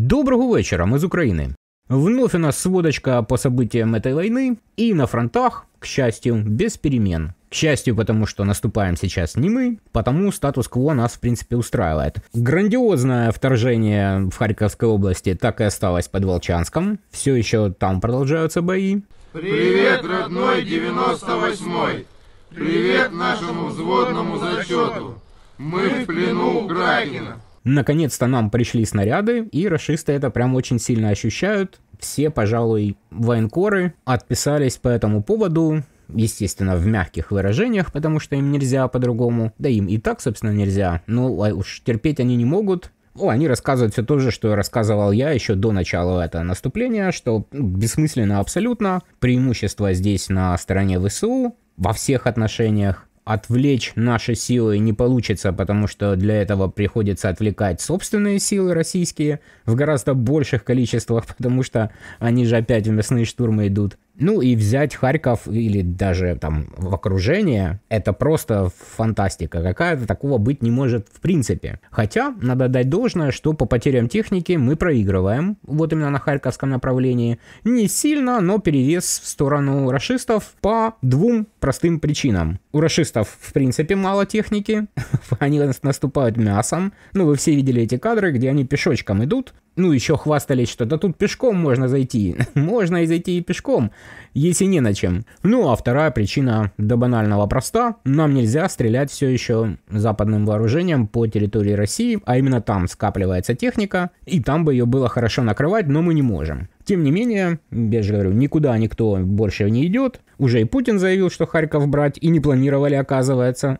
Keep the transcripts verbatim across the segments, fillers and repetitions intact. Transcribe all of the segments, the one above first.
Доброго вечера, мы из Украины. Вновь у нас сводочка по событиям этой войны, и на фронтах, к счастью, без перемен. К счастью, потому что наступаем сейчас не мы, потому статус-кво нас, в принципе, устраивает. Грандиозное вторжение в Харьковской области так и осталось под Волчанском. Все еще там продолжаются бои. Привет, родной девяносто восьмой! Привет нашему взводному зачету! Мы в плену у Кракена! Наконец-то нам пришли снаряды, и рашисты это прям очень сильно ощущают. Все, пожалуй, военкоры отписались по этому поводу, естественно, в мягких выражениях, потому что им нельзя по-другому. Да им и так, собственно, нельзя, но уж терпеть они не могут. О, они рассказывают все то же, что рассказывал я еще до начала этого наступления, что бессмысленно абсолютно. Преимущество здесь на стороне ВСУ во всех отношениях. Отвлечь наши силы не получится, потому что для этого приходится отвлекать собственные силы российские в гораздо больших количествах, потому что они же опять в мясные штурмы идут. Ну и взять Харьков или даже там в окружение, это просто фантастика какая-то, такого быть не может в принципе. Хотя, надо дать должное, что по потерям техники мы проигрываем, вот именно на Харьковском направлении. Не сильно, но перевес в сторону рашистов по двум простым причинам. У рашистов в принципе мало техники, они наступают мясом. Ну вы все видели эти кадры, где они пешочком идут. Ну, еще хвастались, что да тут пешком можно зайти. Можно и зайти и пешком, если не на чем. Ну, а вторая причина до банального проста. Нам нельзя стрелять все еще западным вооружением по территории России, а именно там скапливается техника, и там бы ее было хорошо накрывать, но мы не можем. Тем не менее, я же говорю, никуда никто больше не идет. Уже и Путин заявил, что Харьков брать, и не планировали, оказывается.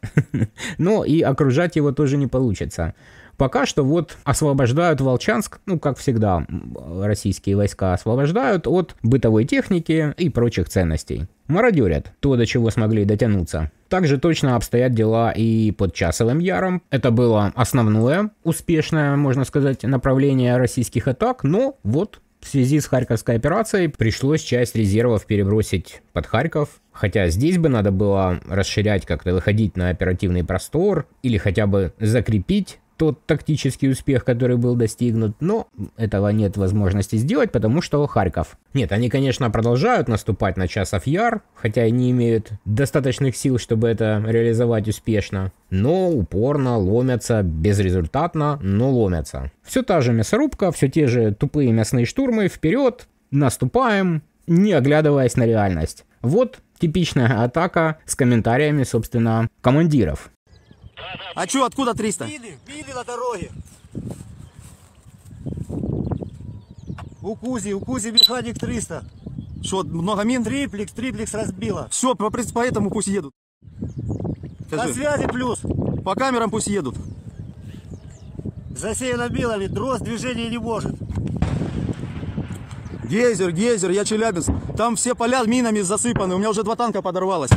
Но и окружать его тоже не получится. Пока что вот освобождают Волчанск, ну как всегда российские войска освобождают от бытовой техники и прочих ценностей. Мародерят то, до чего смогли дотянуться. Также точно обстоят дела и под Часовым Яром. Это было основное, успешное, можно сказать, направление российских атак, но вот в связи с Харьковской операцией пришлось часть резервов перебросить под Харьков. Хотя здесь бы надо было расширять, как-то выходить на оперативный простор или хотя бы закрепить тот тактический успех, который был достигнут, но этого нет возможности сделать, потому что Харьков. Нет, они, конечно, продолжают наступать на Часов Яр, хотя и не имеют достаточных сил, чтобы это реализовать успешно, но упорно ломятся, безрезультатно, но ломятся. Все та же мясорубка, все те же тупые мясные штурмы, вперед, наступаем, не оглядываясь на реальность. Вот типичная атака с комментариями, собственно, командиров. А чё, откуда триста? Били, били на дороге. У Кузи, у Кузи механик триста. Что, много мин? Триплекс, триплекс разбила. Все, по, по этому пусть едут. На связи плюс. По камерам пусть едут. Засеяно билами, дрозд движения не может. Гейзер, гейзер, я Челябинск. Там все поля минами засыпаны, у меня уже два танка подорвалось.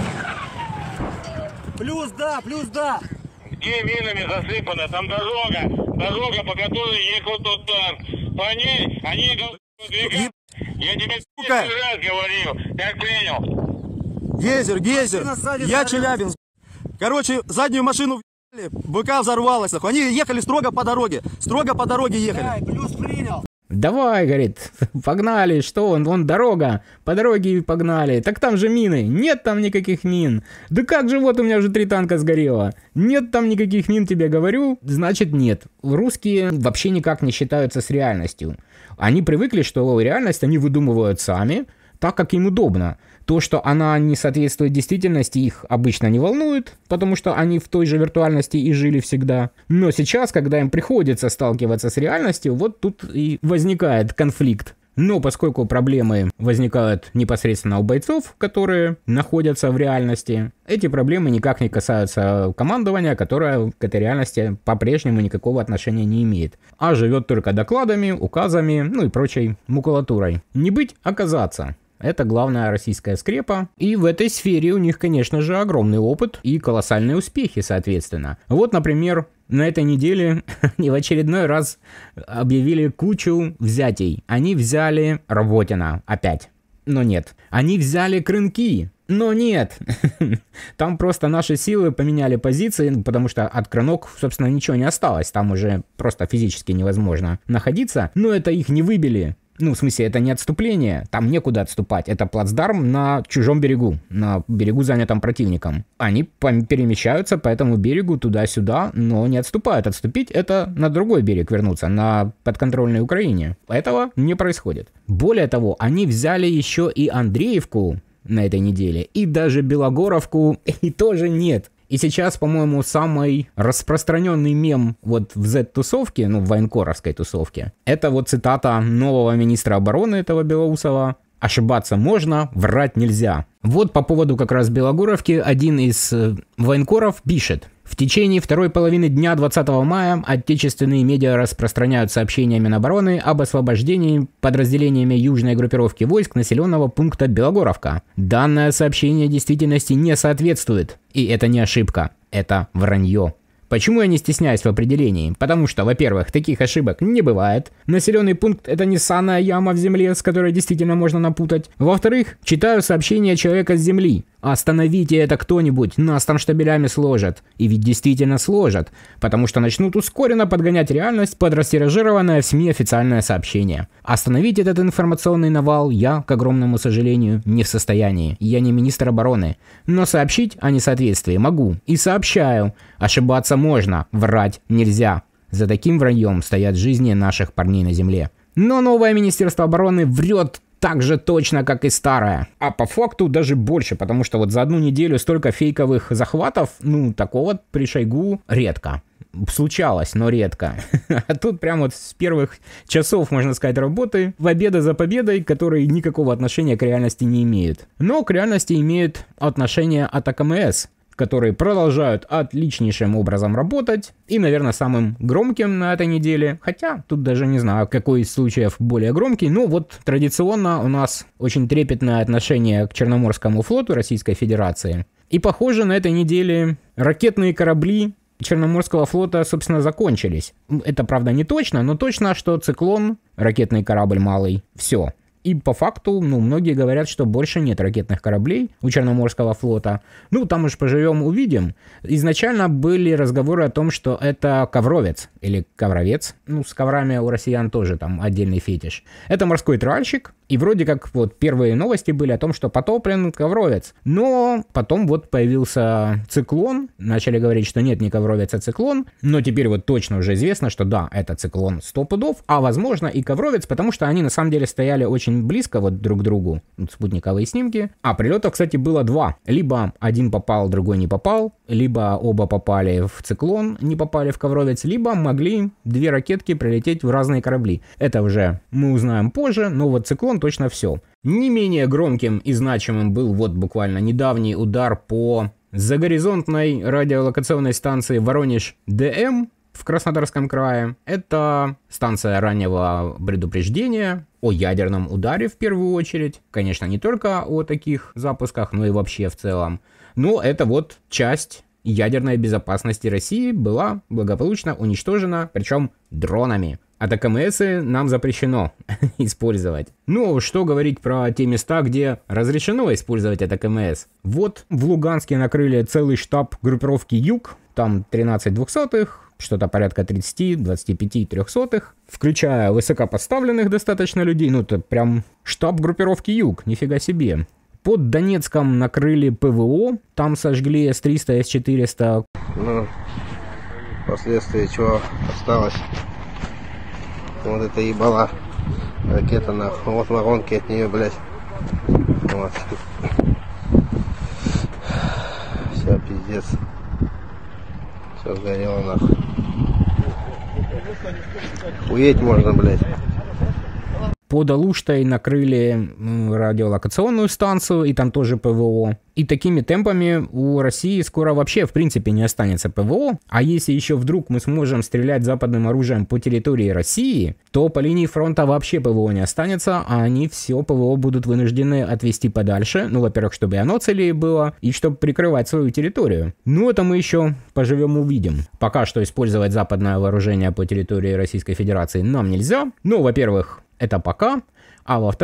Плюс да, плюс да. Где минами засыпано? Там дорога. Дорога, по которой ехал тот танк. По ней они должны двигаться. Я тебе Сука. раз говорил. Как принял? Гейзер, гейзер. Я Челябинск. Короче, заднюю машину в***ли, БК взорвалась. Они ехали строго по дороге. Строго по дороге ехали. Ай, плюс принял. Давай, говорит, погнали, что он, вон дорога, по дороге погнали, так там же мины, нет там никаких мин, да как же, вот у меня уже три танка сгорело, нет там никаких мин, тебе говорю, значит нет. Русские вообще никак не считаются с реальностью, они привыкли, что реальность они выдумывают сами, так как им удобно. То, что она не соответствует действительности, их обычно не волнует, потому что они в той же виртуальности и жили всегда. Но сейчас, когда им приходится сталкиваться с реальностью, вот тут и возникает конфликт. Но поскольку проблемы возникают непосредственно у бойцов, которые находятся в реальности, эти проблемы никак не касаются командования, которое к этой реальности по-прежнему никакого отношения не имеет, а живет только докладами, указами, ну и прочей макулатурой. Не быть, оказаться. Это главная российская скрепа. И в этой сфере у них, конечно же, огромный опыт и колоссальные успехи, соответственно. Вот, например, на этой неделе они в очередной раз объявили кучу взятий. Они взяли Работино опять. Но нет. Они взяли Крынки. Но нет, там просто наши силы поменяли позиции, потому что от Крынок, собственно, ничего не осталось, там уже просто физически невозможно находиться, но это их не выбили. Ну, в смысле, это не отступление, там некуда отступать, это плацдарм на чужом берегу, на берегу, занятом противником. Они перемещаются по этому берегу туда-сюда, но не отступают. Отступить — это на другой берег вернуться, на подконтрольной Украине. Этого не происходит. Более того, они взяли еще и Андреевку на этой неделе, и даже Белогоровку, и тоже нет. И сейчас, по-моему, самый распространенный мем вот в Z-тусовке, ну, в военкоровской тусовке, это вот цитата нового министра обороны этого Белоусова: «Ошибаться можно, врать нельзя». Вот по поводу как раз Белогоровки один из э, военкоров пишет: в течение второй половины дня двадцатого мая отечественные медиа распространяют сообщения Минобороны об освобождении подразделениями южной группировки войск населенного пункта Белогоровка. Данное сообщение действительности не соответствует. И это не ошибка, это вранье. Почему я не стесняюсь в определении? Потому что, во-первых, таких ошибок не бывает. Населенный пункт — это не ссаная яма в земле, с которой действительно можно напутать. Во-вторых, читаю сообщение человека с земли. Остановите это кто-нибудь, нас там штабелями сложат. И ведь действительно сложат, потому что начнут ускоренно подгонять реальность под растиражированное в СМИ официальное сообщение. Остановить этот информационный навал я, к огромному сожалению, не в состоянии. Я не министр обороны. Но сообщить о несоответствии могу. И сообщаю. Ошибаться можно, врать нельзя. За таким враньем стоят жизни наших парней на земле. Но новое Министерство обороны врет так же точно, как и старое. А по факту даже больше, потому что вот за одну неделю столько фейковых захватов, ну, такого при Шойгу редко. Случалось, но редко. А тут прям вот с первых часов, можно сказать, работы, победа за победой, которые никакого отношения к реальности не имеют. Но к реальности имеют отношение от А К М С, которые продолжают отличнейшим образом работать. И, наверное, самым громким на этой неделе, хотя тут даже не знаю, какой из случаев более громкий, но вот традиционно у нас очень трепетное отношение к Черноморскому флоту Российской Федерации. И, похоже, на этой неделе ракетные корабли Черноморского флота, собственно, закончились. Это, правда, не точно, но точно, что «Циклон», ракетный корабль малый, все. И по факту, ну, многие говорят, что больше нет ракетных кораблей у Черноморского флота. Ну, там уж поживем, увидим. Изначально были разговоры о том, что это ковровец или ковровец. Ну, с коврами у россиян тоже там отдельный фетиш. Это морской тральщик. И вроде как вот первые новости были о том, что потоплен ковровец. Но потом вот появился «Циклон». Начали говорить, что нет, не ковровец, а «Циклон». Но теперь вот точно уже известно, что да, это «Циклон» сто пудов, а возможно и ковровец, потому что они на самом деле стояли очень близко вот друг к другу. Вот спутниковые снимки. А прилетов, кстати, было два. Либо один попал, другой не попал. Либо оба попали в «Циклон», не попали в ковровец. Либо могли две ракетки прилететь в разные корабли. Это уже мы узнаем позже, но вот «Циклон» точно все. Не менее громким и значимым был вот буквально недавний удар по загоризонтной радиолокационной станции Воронеж-Д М в Краснодарском крае. Это станция раннего предупреждения о ядерном ударе в первую очередь. Конечно, не только о таких запусках, но и вообще в целом. Но это вот часть ядерной безопасности России была благополучно уничтожена, причем дронами. А А К М С нам запрещено использовать. Ну, что говорить про те места, где разрешено использовать А К М С. Вот в Луганске накрыли целый штаб группировки «Юг». Там тринадцать двухсотых, что-то порядка тридцать, двадцать пять трехсотых, включая высокопоставленных достаточно людей. Ну, это прям штаб группировки «Юг», нифига себе. Под Донецком накрыли П В О, там сожгли С триста, С четыреста. Ну, последствия чего осталось? Вот это ебала ракета, нахуй. Вот воронки от нее, блядь. Вот. Все, пиздец. Все сгорело, нахуй. Хуеть можно, блядь. Под Алуштой накрыли радиолокационную станцию, и там тоже П В О. И такими темпами у России скоро вообще в принципе не останется П В О. А если еще вдруг мы сможем стрелять западным оружием по территории России, то по линии фронта вообще П В О не останется, а они все П В О будут вынуждены отвести подальше. Ну, во-первых, чтобы и оно целее было, и чтобы прикрывать свою территорию. Ну, это мы еще поживем увидим. Пока что использовать западное вооружение по территории Российской Федерации нам нельзя. Ну, во-первых, это пока. А во-вторых,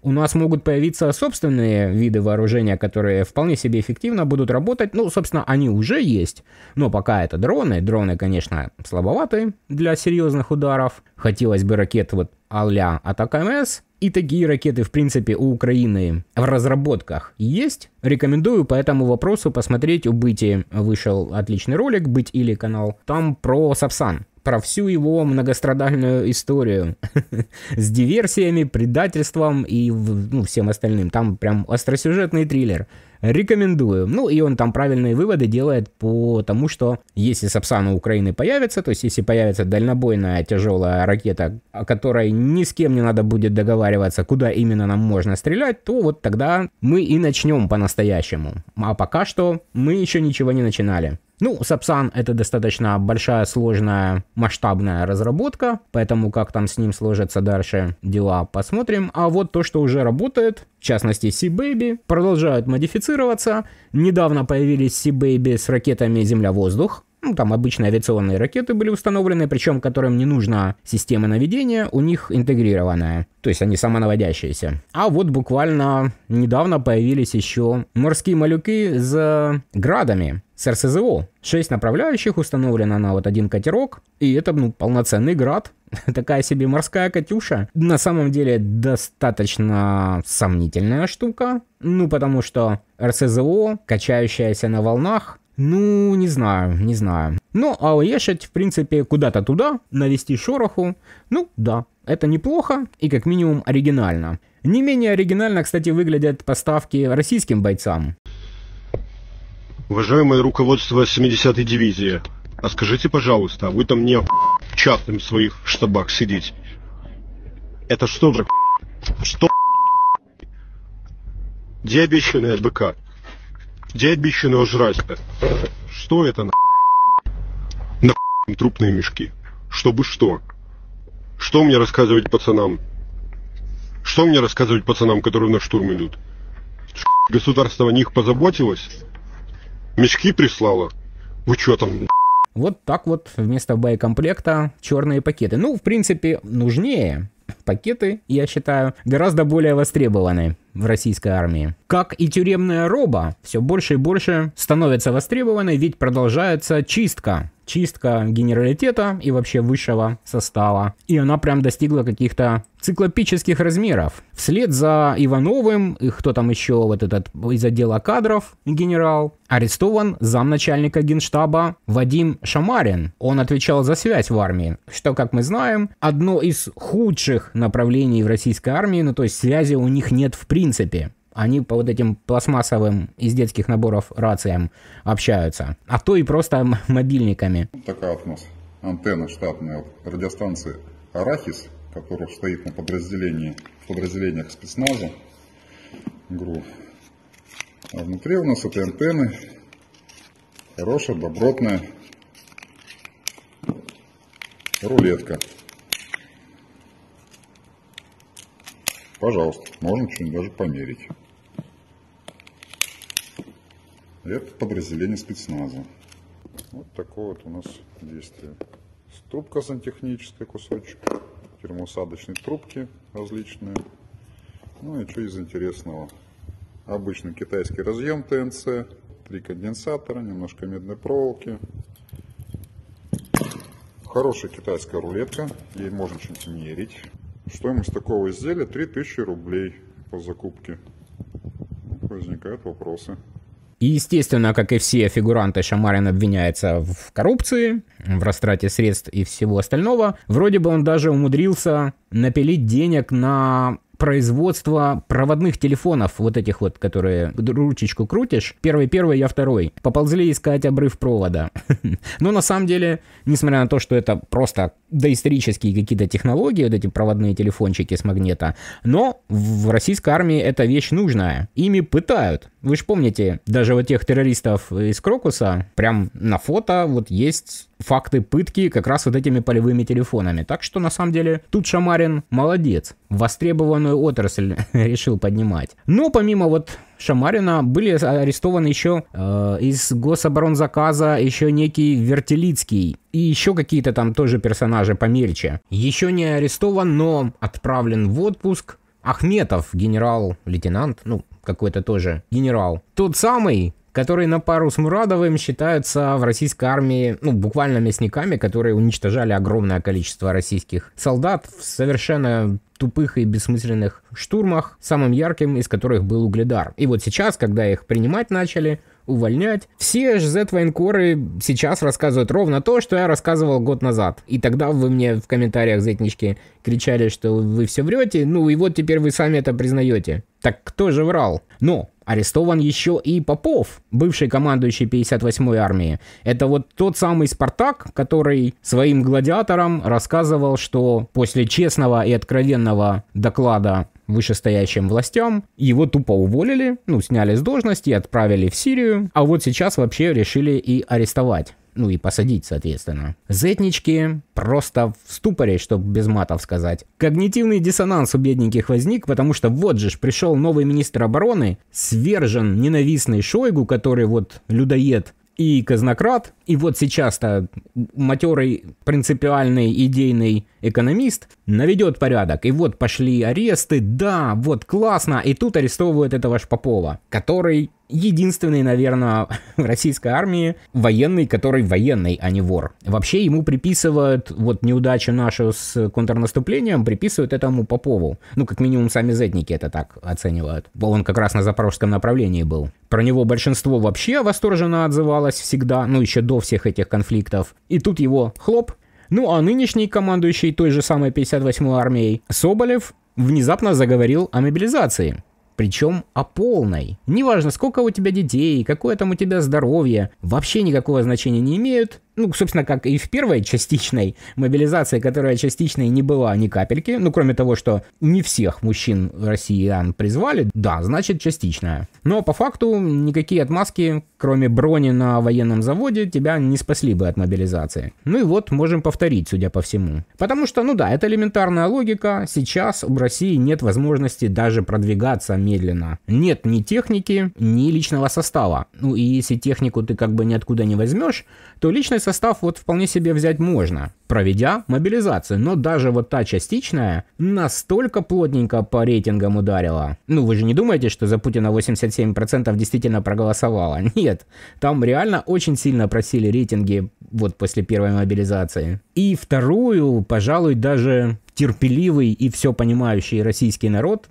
у нас могут появиться собственные виды вооружения, которые вполне себе эффективно будут работать. Ну, собственно, они уже есть, но пока это дроны. Дроны, конечно, слабоваты для серьезных ударов. Хотелось бы ракет вот а-ля Атакамс. И такие ракеты, в принципе, у Украины в разработках есть. Рекомендую по этому вопросу посмотреть. У Быти вышел отличный ролик, Быть или канал, там про Сапсан. Про всю его многострадальную историю с диверсиями, предательством и ну, всем остальным. Там прям остросюжетный триллер. Рекомендую. Ну и он там правильные выводы делает по тому, что если Сапсан у Украины появится, то есть если появится дальнобойная тяжелая ракета, о которой ни с кем не надо будет договариваться, куда именно нам можно стрелять, то вот тогда мы и начнем по-настоящему. А пока что мы еще ничего не начинали. Ну, Сапсан — это достаточно большая, сложная, масштабная разработка, поэтому как там с ним сложатся дальше дела, посмотрим. А вот то, что уже работает, в частности Sea Baby, продолжают модифицироваться. Недавно появились Sea Baby с ракетами Земля-воздух. Ну, там обычные авиационные ракеты были установлены, причем которым не нужна система наведения, у них интегрированная, то есть они самонаводящиеся. А вот буквально недавно появились еще морские малюки с градами, с эр эс зэ о. Шесть направляющих установлено на вот один катерок, и это ну, полноценный град. Такая себе морская Катюша. На самом деле достаточно сомнительная штука, ну потому что эр эс зэ о, качающаяся на волнах, ну, не знаю, не знаю. Ну, а уехать, в принципе, куда-то туда, навести шороху, ну, да, это неплохо и как минимум оригинально. Не менее оригинально, кстати, выглядят поставки российским бойцам. Уважаемое руководство семидесятой дивизии, а скажите, пожалуйста, вы там не частным в своих штабах сидите? Это что же, что? Где обещанная БК? Где обещанного жрать-то? Что это на? На трупные мешки. Чтобы что? Что мне рассказывать пацанам? Что мне рассказывать пацанам, которые на штурм идут? Государство о них позаботилось? Мешки прислало? Вы что там? Вот так вот вместо боекомплекта черные пакеты. Ну, в принципе, нужнее. Пакеты, я считаю, гораздо более востребованы в российской армии. Как и тюремная роба, все больше и больше становится востребованной, ведь продолжается чистка. Чистка генералитета и вообще высшего состава. И она прям достигла каких-то циклопических размеров. Вслед за Ивановым, и кто там еще, вот этот из отдела кадров генерал, арестован замначальника генштаба Вадим Шамарин. Он отвечал за связь в армии, что, как мы знаем, одно из худших направлений в российской армии, ну то есть связи у них нет в принципе. Они по вот этим пластмассовым из детских наборов рациям общаются, а то и просто мобильниками. Такая вот у нас антенна штатная от радиостанции «Арахис», которая стоит на подразделении, в подразделениях спецназа ГРУ. А внутри у нас этой антенны хорошая, добротная рулетка. Пожалуйста, можно что-нибудь даже померить. Это подразделение спецназа. Вот такое вот у нас действие. Трубка сантехническая, кусочек. Термоусадочные трубки различные. Ну и что из интересного. Обычный китайский разъем тэ эн цэ. Три конденсатора, немножко медной проволоки. Хорошая китайская рулетка. Ей можно что-нибудь мерить. Стоимость такого изделия три тысячи рублей по закупке. Возникают вопросы. И, естественно, как и все фигуранты, Шамарин обвиняется в коррупции, в растрате средств и всего остального. Вроде бы он даже умудрился напилить денег на производство проводных телефонов, вот этих вот, которые ручечку крутишь. Первый-первый, я второй. Поползли искать обрыв провода. Но на самом деле, несмотря на то, что это просто доисторические какие-то технологии, вот эти проводные телефончики с магнита, но в российской армии эта вещь нужная. Ими пытают. Вы же помните, даже вот тех террористов из Крокуса, прям на фото вот есть факты пытки как раз вот этими полевыми телефонами. Так что, на самом деле, тут Шамарин молодец. Востребованную отрасль решил поднимать. Но помимо вот Шамарина были арестованы еще э, из гособоронзаказа еще некий Вертелицкий. И еще какие-то там тоже персонажи помельче. Еще не арестован, но отправлен в отпуск Ахметов, генерал-лейтенант, ну, какой-то тоже генерал. Тот самый, который на пару с Мурадовым считаются в российской армии, ну, буквально мясниками, которые уничтожали огромное количество российских солдат в совершенно тупых и бессмысленных штурмах, самым ярким из которых был Угледар. И вот сейчас, когда их принимать начали, увольнять, все зет-военкоры сейчас рассказывают ровно то, что я рассказывал год назад. И тогда вы мне в комментариях, зетнички, кричали, что вы все врете, ну и вот теперь вы сами это признаете. Так кто же врал? Но арестован еще и Попов, бывший командующий пятьдесят восьмой армии. Это вот тот самый Спартак, который своим гладиаторам рассказывал, что после честного и откровенного доклада вышестоящим властям его тупо уволили, ну, сняли с должности и отправили в Сирию, а вот сейчас вообще решили и арестовать. Ну и посадить, соответственно. Зетнички просто в ступоре, чтобы без матов сказать. Когнитивный диссонанс у бедненьких возник, потому что вот же ж пришел новый министр обороны, свержен ненавистный Шойгу, который вот людоед и казнократ, и вот сейчас-то матерый принципиальный идейный экономист наведет порядок. И вот пошли аресты, да, вот классно, и тут арестовывают этого ж Попова, который единственный, наверное, в российской армии военный, который военный, а не вор. Вообще ему приписывают, вот неудачу нашу с контрнаступлением, приписывают этому Попову. Ну, как минимум, сами зетники это так оценивают. Он как раз на запорожском направлении был. Про него большинство вообще восторженно отзывалось всегда, ну, еще до всех этих конфликтов. И тут его хлоп. Ну, а нынешний командующий той же самой пятьдесят восьмой армией Соболев внезапно заговорил о мобилизации. Причем о полной. Неважно, сколько у тебя детей, какое там у тебя здоровье, вообще никакого значения не имеют. Ну, собственно, как и в первой частичной мобилизации, которая частичной не была ни капельки. Ну, кроме того, что не всех мужчин россиян призвали, да, значит частичная. Но по факту никакие отмазки, кроме брони на военном заводе, тебя не спасли бы от мобилизации. Ну и вот, можем повторить, судя по всему. Потому что, ну да, это элементарная логика. Сейчас в России нет возможности даже продвигаться медленно. Нет ни техники, ни личного состава. Ну и если технику ты как бы ниоткуда не возьмешь, то личный состав вот вполне себе взять можно, проведя мобилизацию. Но даже вот та частичная настолько плотненько по рейтингам ударила. Ну вы же не думаете, что за Путина восемьдесят семь процентов действительно проголосовало? Нет, там реально очень сильно просили рейтинги вот после первой мобилизации. И вторую, пожалуй, даже терпеливый и все понимающий российский народ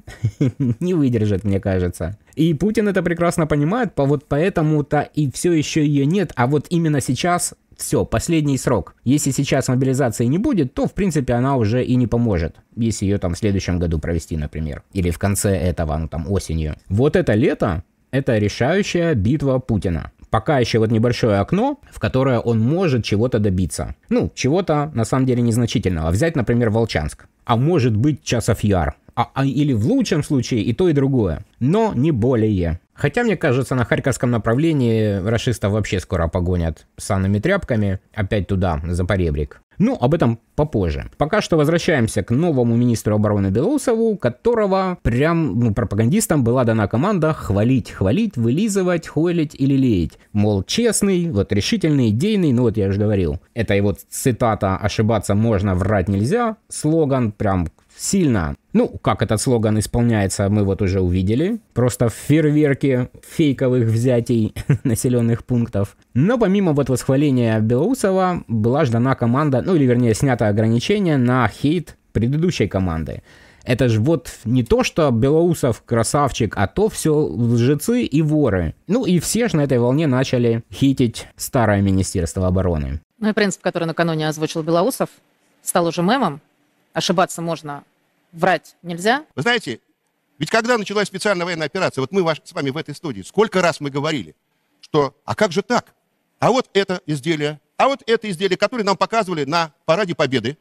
не выдержит, мне кажется. И Путин это прекрасно понимает, вот поэтому-то и все еще ее нет, а вот именно сейчас все, последний срок. Если сейчас мобилизации не будет, то в принципе она уже и не поможет, если ее там в следующем году провести, например, или в конце этого, ну там осенью. Вот это лето, это решающая битва Путина. Пока еще вот небольшое окно, в которое он может чего-то добиться. Ну, чего-то на самом деле незначительного. Взять, например, Волчанск. А может быть Часов Яр. А, а, или в лучшем случае и то, и другое. Но не более. Хотя, мне кажется, на Харьковском направлении рашистов вообще скоро погонят санными тряпками. Опять туда, за поребрик. Ну, об этом попозже. Пока что возвращаемся к новому министру обороны Белоусову, которого прям ну, пропагандистам была дана команда хвалить, хвалить, вылизывать, хойлить или леять. Мол, честный, вот решительный, идейный, ну вот я уже говорил. Это и вот цитата «ошибаться можно, врать нельзя», слоган прям сильно. Ну, как этот слоган исполняется, мы вот уже увидели. Просто в фейерверке фейковых взятий населенных пунктов. Но помимо вот восхваления Белоусова была ждана команда, ну или вернее снято ограничение на хейт предыдущей команды. Это же вот не то, что Белоусов красавчик, а то все лжецы и воры. Ну и все же на этой волне начали хейтить старое Министерство обороны. Ну и принцип, который накануне озвучил Белоусов, стал уже мемом. Ошибаться можно, врать нельзя. Вы знаете, ведь когда началась специальная военная операция, вот мы ваш, с вами в этой студии, сколько раз мы говорили, что а как же так? А вот это изделие, а вот это изделие, которое нам показывали на параде Победы,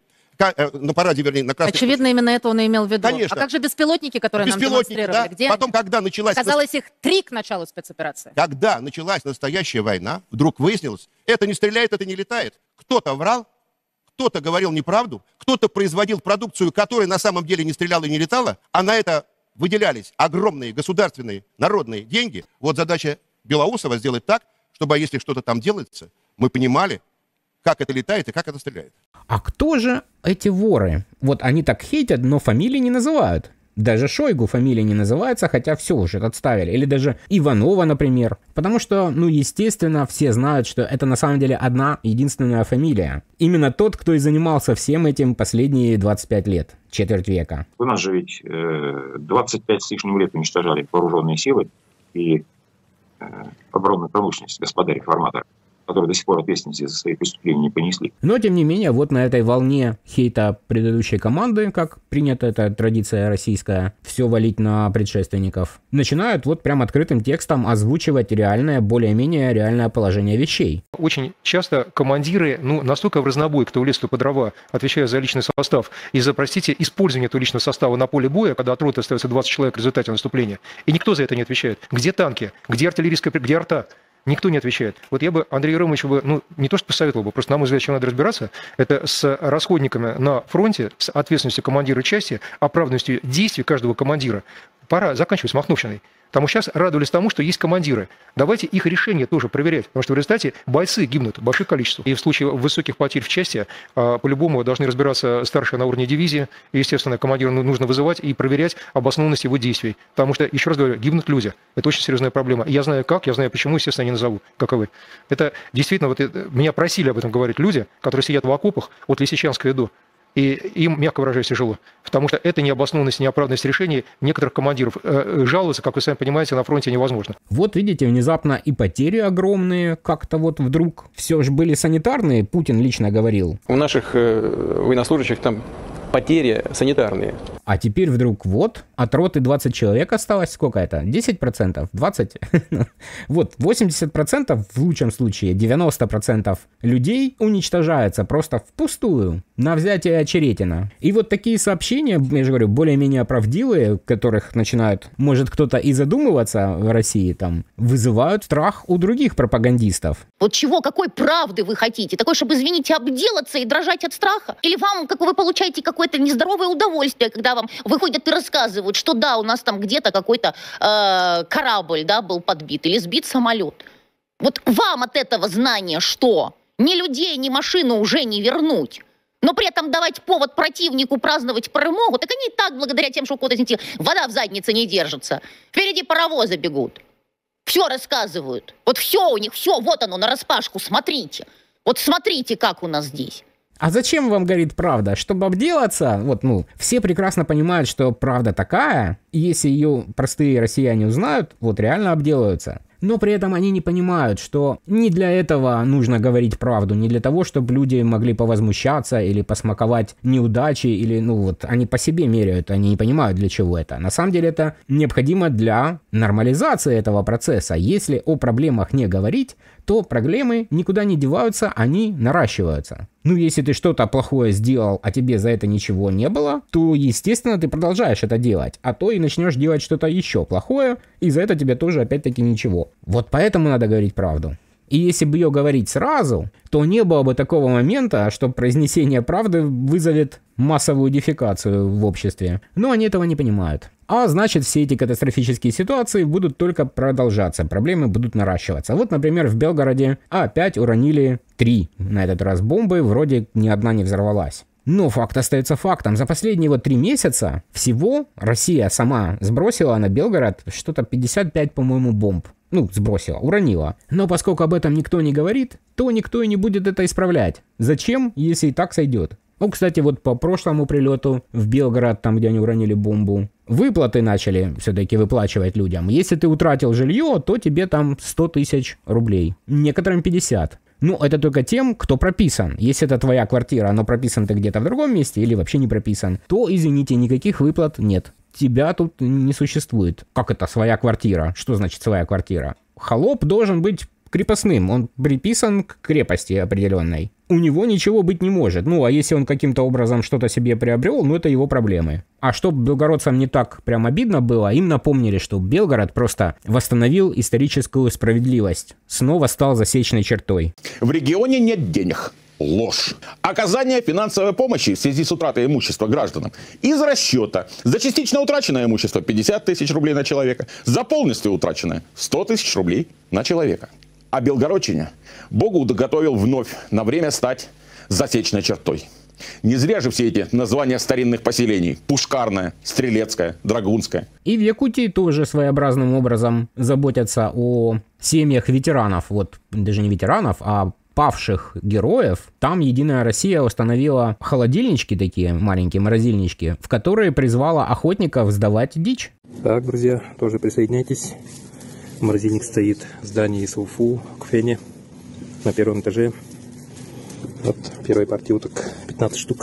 на параде, вернее, на Красной Очевидно, площади. Именно это он и имел в виду. Конечно. А как же беспилотники, которые беспилотники, нам демонстрировали? Да. Где Потом, они? когда началась... Казалось, их три к началу спецоперации. Когда началась настоящая война, вдруг выяснилось, это не стреляет, это не летает. Кто-то врал, кто-то говорил неправду, кто-то производил продукцию, которая на самом деле не стреляла и не летала, а на это выделялись огромные государственные народные деньги. Вот задача Белоусова сделать так, чтобы если что-то там делается, мы понимали, как это летает и как это стреляет. А кто же эти воры? Вот они так хейтят, но фамилии не называют. Даже Шойгу фамилия не называется, хотя все уже отставили. Или даже Иванова, например. Потому что, ну, естественно, все знают, что это на самом деле одна единственная фамилия. Именно тот, кто и занимался всем этим последние двадцать пять лет, четверть века. У нас же ведь э, двадцать пять с лишним лет уничтожали вооруженные силы и э, оборонную промышленность, господа реформаторы, которые до сих пор ответственности за свои преступления не понесли. Но, тем не менее, вот на этой волне хейта предыдущей команды, как принята эта традиция российская, все валить на предшественников, начинают вот прям открытым текстом озвучивать реальное, более-менее реальное положение вещей. Очень часто командиры, ну, настолько в разнобой, кто в лес, кто по дрова, отвечая за личный состав и за, простите, использование этого личного состава на поле боя, когда от роты остается двадцать человек в результате наступления, и никто за это не отвечает. Где танки? Где артиллерийская, где арта? Никто не отвечает. Вот я бы Андрею Ромовичу бы, ну, не то что посоветовал бы, просто, на мой взгляд, чем надо разбираться, это с расходниками на фронте, с ответственностью командира части, оправданностью действий каждого командира. Пора заканчивать с махновщиной. Потому что сейчас радовались тому, что есть командиры. Давайте их решения тоже проверять, потому что в результате бойцы гибнут в больших количествах. И в случае высоких потерь в части, по-любому должны разбираться старшие на уровне дивизии. И, естественно, командира нужно вызывать и проверять обоснованность его действий. Потому что, еще раз говорю, гибнут люди. Это очень серьезная проблема. И я знаю как, я знаю почему, естественно, я не назову, каковы. Это действительно, вот меня просили об этом говорить люди, которые сидят в окопах от Лисичанска и до. И им, мягко выражаясь, тяжело. Потому что это необоснованность, неоправданность решений некоторых командиров. Жаловаться, как вы сами понимаете, на фронте невозможно. Вот видите, внезапно и потери огромные, как-то вот вдруг. Все же были санитарные, Путин лично говорил. У наших э, военнослужащих там потери санитарные. А теперь вдруг вот, от роты двадцать человек осталось, сколько это? десять процентов? двадцать? Вот, восемьдесят процентов, в лучшем случае девяносто процентов людей уничтожается просто впустую на взятие Очеретина. И вот такие сообщения, я же говорю, более-менее правдивые, которых начинают, может, кто-то и задумываться в России, там, вызывают страх у других пропагандистов. Вот чего, какой правды вы хотите? Такой, чтобы, извините, обделаться и дрожать от страха? Или вам, как вы получаете какое-то нездоровое удовольствие, когда вам выходят и рассказывают, что да, у нас там где-то какой-то э, корабль, да, был подбит или сбит самолет. Вот вам от этого знания что? Ни людей, ни машину уже не вернуть. Но при этом давать повод противнику праздновать перемогу, так они и так, благодаря тем, что у кого-то, извините, вода в заднице не держится. Впереди паровозы бегут. Все рассказывают. Вот все у них, все, вот оно, нараспашку, смотрите. Вот смотрите, как у нас здесь. А зачем вам говорит правда? Чтобы обделаться? Вот, ну, все прекрасно понимают, что правда такая, и если ее простые россияне узнают, вот реально обделаются. Но при этом они не понимают, что не для этого нужно говорить правду, не для того, чтобы люди могли повозмущаться или посмаковать неудачи, или, ну вот, они по себе меряют, они не понимают, для чего это. На самом деле это необходимо для нормализации этого процесса. Если о проблемах не говорить, то проблемы никуда не деваются, они наращиваются. Ну, если ты что-то плохое сделал, а тебе за это ничего не было, то, естественно, ты продолжаешь это делать. А то и начнешь делать что-то еще плохое, и за это тебе тоже, опять-таки, ничего. Вот поэтому надо говорить правду. И если бы ее говорить сразу, то не было бы такого момента, что произнесение правды вызовет массовую дефекацию в обществе. Но они этого не понимают. А значит, все эти катастрофические ситуации будут только продолжаться, проблемы будут наращиваться. Вот, например, в Белгороде опять уронили три, на этот раз, бомбы, вроде ни одна не взорвалась. Но факт остается фактом. За последние вот три месяца всего Россия сама сбросила на Белгород что-то пятьдесят пять, по-моему, бомб. Ну, сбросила, уронила. Но поскольку об этом никто не говорит, то никто и не будет это исправлять. Зачем, если и так сойдет? Ну, кстати, вот по прошлому прилету в Белгород, там, где они уронили бомбу, выплаты начали все-таки выплачивать людям. Если ты утратил жилье, то тебе там сто тысяч рублей. Некоторым пятьдесят. Ну, это только тем, кто прописан. Если это твоя квартира, но прописан ты где-то в другом месте или вообще не прописан, то, извините, никаких выплат нет. Тебя тут не существует. Как это своя квартира? Что значит своя квартира? Холоп должен быть крепостным, он приписан к крепости определенной. У него ничего быть не может. Ну, а если он каким-то образом что-то себе приобрел, ну, это его проблемы. А чтобы белгородцам не так прям обидно было, им напомнили, что Белгород просто восстановил историческую справедливость. Снова стал засечной чертой. В регионе нет денег. Ложь. Оказание финансовой помощи в связи с утратой имущества гражданам из расчета за частично утраченное имущество пятьдесят тысяч рублей на человека, за полностью утраченное сто тысяч рублей на человека. А белгородчине Богу уготовил вновь на время стать засечной чертой. Не зря же все эти названия старинных поселений. Пушкарное, Стрелецкое, Драгунское. И в Якутии тоже своеобразным образом заботятся о семьях ветеранов. Вот даже не ветеранов, а павших героев. Там Единая Россия установила холодильнички такие, маленькие морозильнички, в которые призвала охотников сдавать дичь. Так, друзья, тоже присоединяйтесь. Морозильник стоит в здании СУФУ, Кфене, на первом этаже. Вот первой партии уток пятнадцать штук.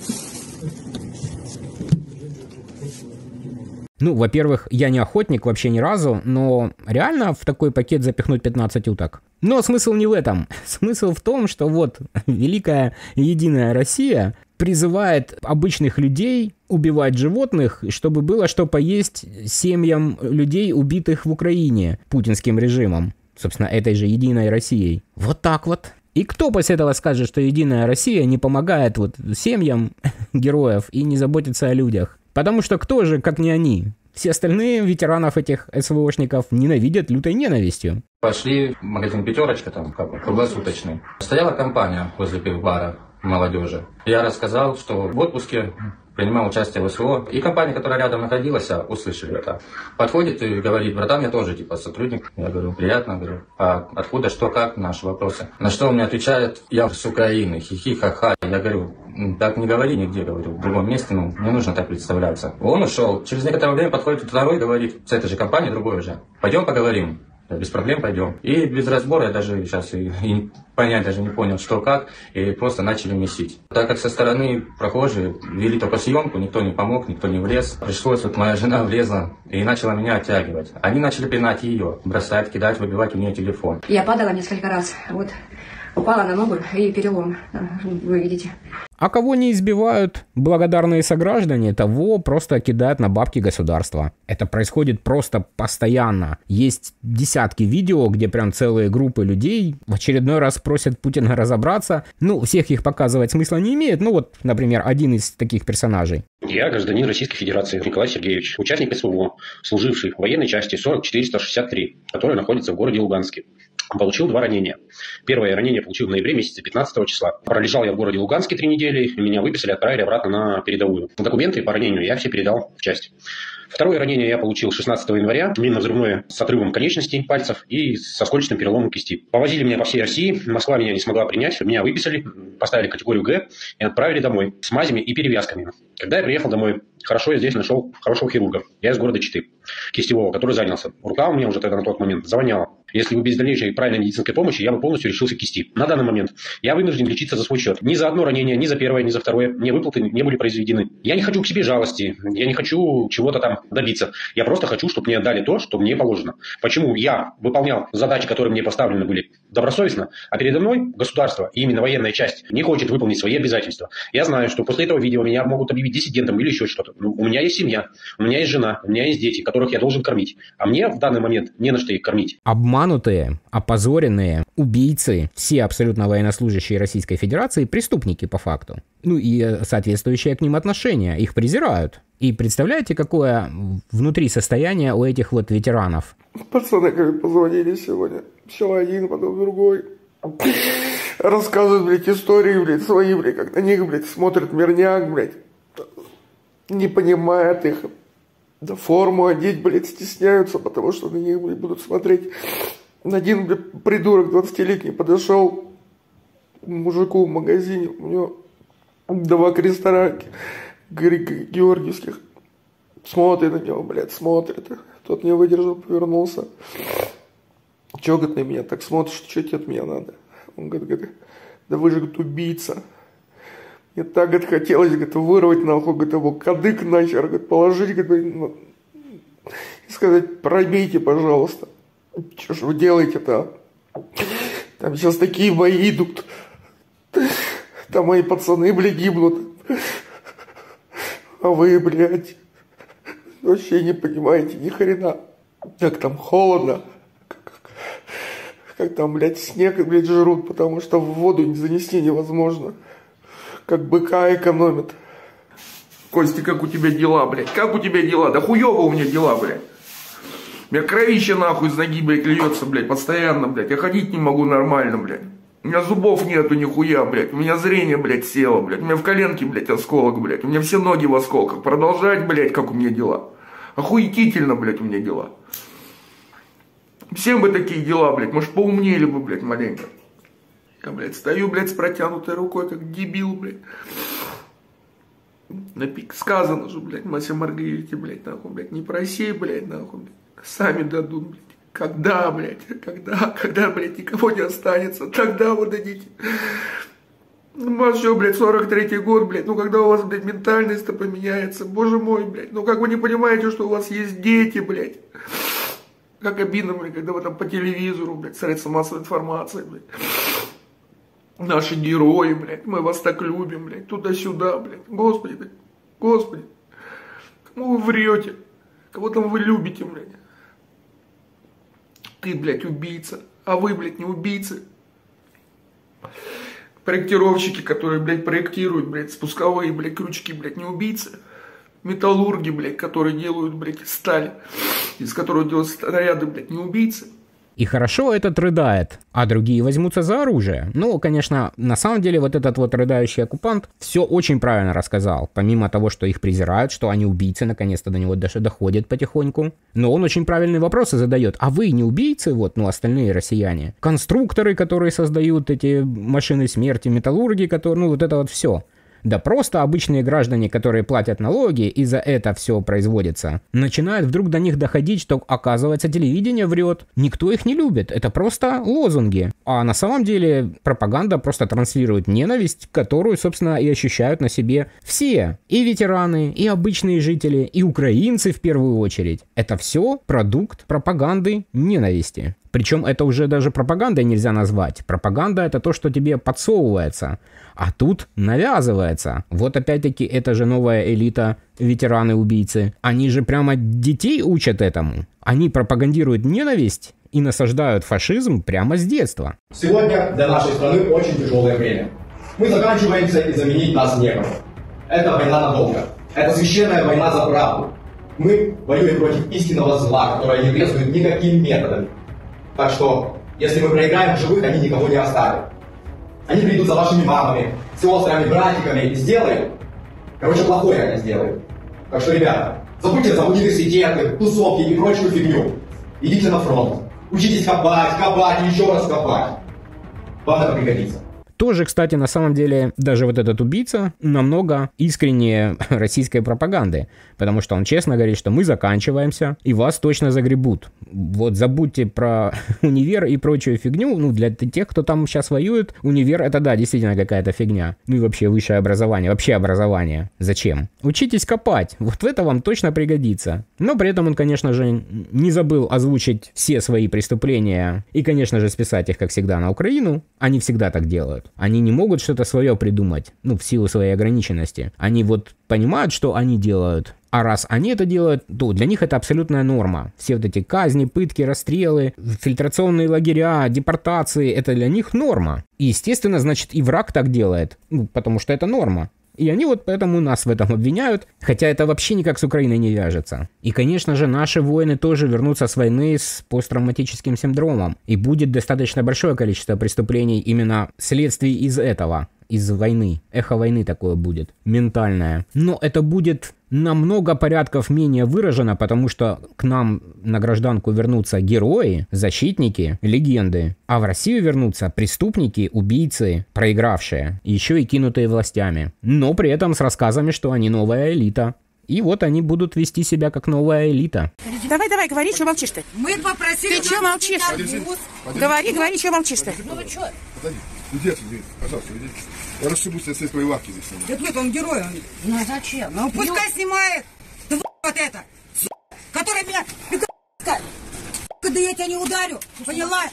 Ну, во-первых, я не охотник вообще ни разу, но реально в такой пакет запихнуть пятнадцать уток. Но смысл не в этом. Смысл в том, что вот Великая Единая Россия призывает обычных людей убивать животных, чтобы было что поесть семьям людей, убитых в Украине путинским режимом. Собственно, этой же Единой Россией. Вот так вот. И кто после этого скажет, что Единая Россия не помогает вот семьям героев и не заботится о людях? Потому что кто же, как не они? Все остальные ветеранов этих СВОшников ненавидят лютой ненавистью. Пошли в магазин «Пятерочка», там круглосуточный. Стояла компания возле пивбара молодежи. Я рассказал, что в отпуске принимал участие в СВО. И компания, которая рядом находилась, услышали это. Подходит и говорит: братан, я тоже типа сотрудник. Я говорю: приятно. Говорю: а откуда, что, как, наши вопросы. На что он мне отвечает: я с Украины, хихи-ха-ха. Я говорю: так не говори нигде, говорю, в другом месте, ну, не нужно так представляться. Он ушел. Через некоторое время подходит второй, говорит, с этой же компании, другой уже: пойдем поговорим. Без проблем пойдем. И без разбора я даже сейчас и, и понять даже не понял, что как, и просто начали месить. Так как со стороны прохожие вели только съемку, никто не помог, никто не влез. Пришлось, вот моя жена влезла и начала меня оттягивать. Они начали пинать ее, бросать, кидать, выбивать у нее телефон. Я падала несколько раз, вот, упала на ногу и перелом, вы видите. А кого не избивают благодарные сограждане, того просто кидают на бабки государства. Это происходит просто постоянно. Есть десятки видео, где прям целые группы людей в очередной раз просят Путина разобраться. Ну, всех их показывать смысла не имеет. Ну вот, например, один из таких персонажей. Я гражданин Российской Федерации Николай Сергеевич, участник СВО, служивший в военной части сорок четыре сто шестьдесят три, которая находится в городе Луганске. Получил два ранения. Первое ранение получил в ноябре месяце пятнадцатого числа. Пролежал я в городе Луганске три недели, меня выписали, отправили обратно на передовую. Документы по ранению я все передал в часть. Второе ранение я получил шестнадцатого января, минно-взрывное с отрывом конечностей пальцев и со скольчатым переломом кисти. Повозили меня по всей России, Москва меня не смогла принять, меня выписали, поставили категорию Г и отправили домой с мазями и перевязками. Когда я приехал домой, хорошо я здесь нашел хорошего хирурга. Я из города Читы, кистевого, который занялся. Рука у меня уже тогда на тот момент завоняла. Если бы без дальнейшей правильной медицинской помощи, я бы полностью решился кисти. На данный момент я вынужден лечиться за свой счет. Ни за одно ранение, ни за первое, ни за второе мне выплаты не были произведены. Я не хочу к себе жалости, я не хочу чего-то там добиться. Я просто хочу, чтобы мне дали то, что мне положено. Почему я выполнял задачи, которые мне поставлены были добросовестно, а передо мной государство, и именно военная часть, не хочет выполнить свои обязательства. Я знаю, что после этого видео меня могут объявить диссидентом или еще что-то. Ну, у меня есть семья, у меня есть жена, у меня есть дети, которых я должен кормить. А мне в данный момент не на что их кормить. Обманутые, опозоренные, убийцы, все абсолютно военнослужащие Российской Федерации, преступники по факту. Ну и соответствующее к ним отношение. Их презирают. И представляете, какое внутри состояние у этих вот ветеранов? Пацаны как позвонили сегодня. Сначала один, потом другой. Рассказывают, блядь, истории, блядь, свои, блядь, как на них, блядь, смотрят мирняк, блядь. Не понимают их. Да форму одеть, блядь, стесняются, потому что на них, блядь, будут смотреть. Один, блядь, придурок двадцатилетний подошел к мужику в магазине, у него два креста георгиевских. Смотрит на него, блядь, смотрит. Тот не выдержал, повернулся. Чё, говорит, на меня так смотришь, что тебе от меня надо? Он говорит, да вы же, говорит, убийца. Мне так, говорит, хотелось, говорит, вырвать нахуй, говорит, его кадык нахер, говорит, положить, говорит, ну, и сказать, пробейте, пожалуйста. Что ж вы делаете-то? Там сейчас такие бои идут. Там мои пацаны, блядь, гибнут. А вы, блядь, вообще не понимаете ни хрена. Как там холодно. Как, как там, блядь, снег, блядь, жрут, потому что в воду не занести невозможно. Как быка экономят. Костя, как у тебя дела, блядь? Как у тебя дела? Да хуёво у меня дела, блядь. У меня кровище нахуй из ноги, блядь, льется, блядь, постоянно, блядь. Я ходить не могу нормально, блядь. У меня зубов нету нихуя, блядь. У меня зрение, блядь, село, блядь. У меня в коленке, блядь, осколок, блядь. У меня все ноги в осколках. Продолжать, блядь, как у меня дела. Охуетительно, блядь, у меня дела. Всем бы такие дела, блядь. Может, поумнели бы, блядь, маленько. Я, блядь, стою, блядь, с протянутой рукой, как дебил, блядь. Напик сказано же, блядь, Мася Маргарите, блядь, нахуй, блядь. Не проси, блядь, нахуй, блядь. Сами дадут, блядь. Когда, блядь, когда, когда, блядь, никого не останется, тогда вы дадите. Ну, у вас еще, блядь, сорок третий год, блядь, ну, когда у вас, блядь, ментальность-то поменяется, боже мой, блядь, ну, как вы не понимаете, что у вас есть дети, блядь. Как обидно, блядь, когда вы там по телевизору, блядь, средства массовой информации, блядь. Наши герои, блядь, мы вас так любим, блядь, туда-сюда, блядь, господи, блядь, господи. Кому вы врете? Кого там вы любите, блядь? Ты, блядь, убийца, а вы, блядь, не убийцы. Проектировщики, которые, блядь, проектируют, блядь, спусковые, блядь, крючки, блядь, не убийцы. Металлурги, блядь, которые делают, блядь, сталь, из которой делают снаряды, блядь, не убийцы. И хорошо этот рыдает, а другие возьмутся за оружие. Ну, конечно, на самом деле вот этот вот рыдающий оккупант все очень правильно рассказал. Помимо того, что их презирают, что они убийцы, наконец-то до него даже доходит потихоньку. Но он очень правильные вопросы задает. А вы не убийцы, вот, ну, остальные россияне? Конструкторы, которые создают эти машины смерти, металлурги, которые, ну, вот это вот все. Да просто обычные граждане, которые платят налоги, и за это все производится, начинают вдруг до них доходить, что, оказывается, телевидение врет. Никто их не любит, это просто лозунги. А на самом деле пропаганда просто транслирует ненависть, которую, собственно, и ощущают на себе все. И ветераны, и обычные жители, и украинцы в первую очередь. Это все продукт пропаганды ненависти. Причем это уже даже пропагандой нельзя назвать. Пропаганда — это то, что тебе подсовывается. А тут навязывается. Вот опять-таки это же новая элита, ветераны-убийцы. Они же прямо детей учат этому. Они пропагандируют ненависть и насаждают фашизм прямо с детства. Сегодня для нашей страны очень тяжелое время. Мы заканчиваемся, и заменить нас некому. Это война надолго. Это священная война за правду. Мы воюем против истинного зла, которое не брезгует никакими методами. Так что, если мы проиграем в живых, они никого не оставят. Они придут за вашими мамами, сестрами, братиками и сделают. Короче, плохое они сделают. Так что, ребята, забудьте за университеты, тусовки и прочую фигню. Идите на фронт. Учитесь копать, копать и еще раз копать. Вам это пригодится. Тоже, кстати, на самом деле, даже вот этот убийца намного искреннее российской пропаганды. Потому что он честно говорит, что мы заканчиваемся, и вас точно загребут. Вот забудьте про универ и прочую фигню. Ну, для тех, кто там сейчас воюет, универ — это, да, действительно какая-то фигня. Ну и вообще высшее образование, вообще образование. Зачем? Учитесь копать. Вот в это вам точно пригодится. Но при этом он, конечно же, не забыл озвучить все свои преступления и, конечно же, списать их, как всегда, на Украину. Они всегда так делают. Они не могут что-то свое придумать, ну, в силу своей ограниченности. Они вот понимают, что они делают. А раз они это делают, то для них это абсолютная норма. Все вот эти казни, пытки, расстрелы, фильтрационные лагеря, депортации — это для них норма. И, естественно, значит, и враг так делает, ну, потому что это норма. И они вот поэтому нас в этом обвиняют, хотя это вообще никак с Украиной не вяжется. И, конечно же, наши воины тоже вернутся с войны с посттравматическим синдромом. И будет достаточно большое количество преступлений именно вследствие из этого, из войны. Эхо войны такое будет, ментальное. Но это будет намного порядков менее выражено, потому что к нам на гражданку вернутся герои, защитники, легенды. А в Россию вернутся преступники, убийцы, проигравшие, еще и кинутые властями. Но при этом с рассказами, что они новая элита. И вот они будут вести себя как новая элита. Давай, давай, говори, что молчишь-то. Мы попросили... Ты что молчишь? Говори, говори, что молчишь-то. Ну вы что? Подожди, уйди отсюда, пожалуйста, уйди. Я расшибусь со своей лавки здесь. Да нет, он герой. Он... Ну а зачем? Ну пускай снимает. Да вот это, который меня... Да я тебя не ударю, поняла?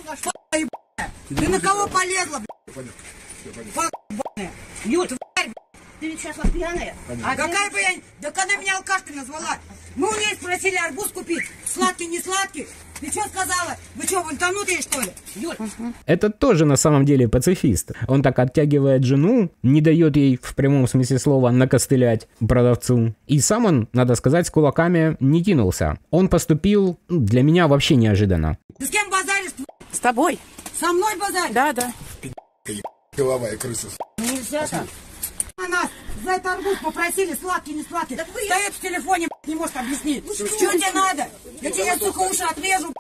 Ты на кого полезла, блядь? Юль, тварь, ты ведь сейчас вот пьяная. А какая бы я... Да она меня алкашкой назвала. Мы у нее спросили арбуз купить. Сладкий, не сладкий. Ты что сказала? Вы что, вольтанутые, что ли? Юль. Это тоже на самом деле пацифист. Он так оттягивает жену, не дает ей в прямом смысле слова накостылять продавцу. И сам он, надо сказать, с кулаками не кинулся. Он поступил для меня вообще неожиданно. Ты с кем базаришь? С тобой. Со мной базаришь? Да, да. Головая крыса. Нельзя так. А нас за это арбуз попросили, сладкий, не сладкий. Так вы... Стоит в телефоне, не может объяснить. Ну, что, что тебе надо? Я тебе, сука, уши отрежу.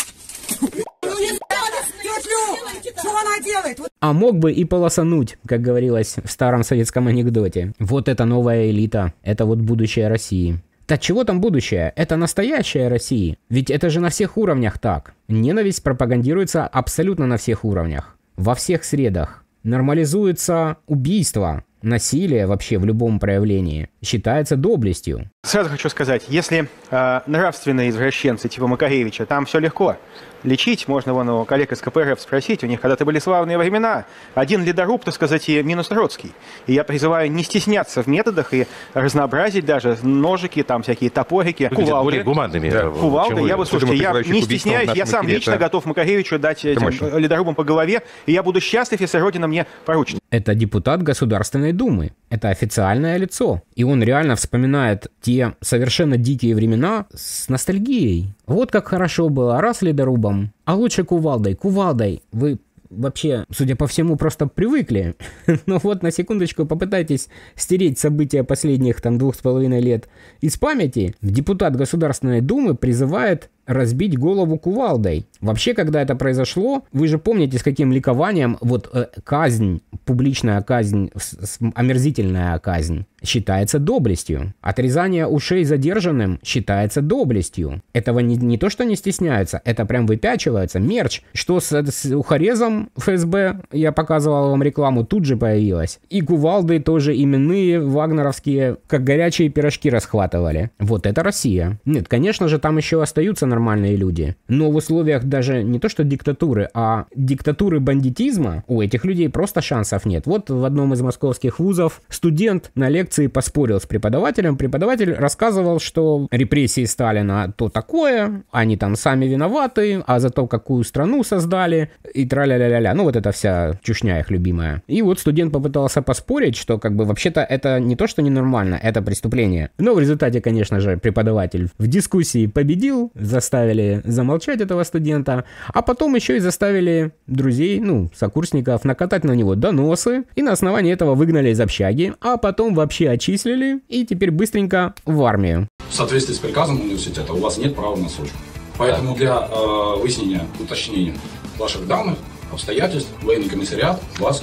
Ну не надо, тетя, что она делает? А мог бы и полосануть, как говорилось в старом советском анекдоте. Вот это новая элита, это вот будущее России. Да чего там будущее? Это настоящая Россия. Ведь это же на всех уровнях так. Ненависть пропагандируется абсолютно на всех уровнях. Во всех средах. Нормализуется убийство. Насилие вообще в любом проявлении считается доблестью. Сразу хочу сказать, если э, нравственные извращенцы типа Макаревича, там все легко. Лечить можно вон у коллег из ка пэ эр эф спросить, у них когда-то были славные времена. Один ледоруб, так сказать, и минус Троцкий. И я призываю не стесняться в методах и разнообразить даже ножики, там всякие топорики, кувалды. Более гуманными. Да. Кувалды. Я вот, слушайте, я не стесняюсь, я сам лично это... готов Макаревичу дать этим ледорубам по голове, и я буду счастлив, если Родина мне поручит. Это депутат Государственной Думы. Это официальное лицо. И он реально вспоминает те совершенно дикие времена с ностальгией. Вот как хорошо было, раз ледорубом, а лучше кувалдой. Кувалдой вы вообще, судя по всему, просто привыкли. Но вот на секундочку попытайтесь стереть события последних там двух с половиной лет из памяти. Депутат Государственной Думы призывает разбить голову кувалдой. Вообще, когда это произошло, вы же помните, с каким ликованием вот э, казнь, публичная казнь, с, с, омерзительная казнь считается доблестью. Отрезание ушей задержанным считается доблестью. Этого не, не то, что не стесняются, это прям выпячивается. Мерч, что с, с ухарезом эф эс бэ, я показывал вам рекламу, тут же появилась. И кувалды тоже именные, вагнеровские, как горячие пирожки расхватывали. Вот это Россия. Нет, конечно же, там еще остаются нормальные люди. Но в условиях даже не то что диктатуры, а диктатуры бандитизма у этих людей просто шансов нет. Вот в одном из московских вузов студент на лекции поспорил с преподавателем. Преподаватель рассказывал, что репрессии Сталина то такое, они там сами виноваты, а за то, какую страну создали, и тра-ля-ля-ля-ля. Ну вот эта вся чушня их любимая. И вот студент попытался поспорить, что как бы вообще-то это не то, что ненормально, это преступление. Но в результате, конечно же, преподаватель в дискуссии победил, заставили замолчать этого студента, а потом еще и заставили друзей, ну, сокурсников, накатать на него доносы, и на основании этого выгнали из общаги, а потом вообще отчислили, и теперь быстренько в армию. В соответствии с приказом университета у вас нет права на срочку. Поэтому для э, выяснения, уточнения ваших данных, обстоятельств, военный комиссариат вас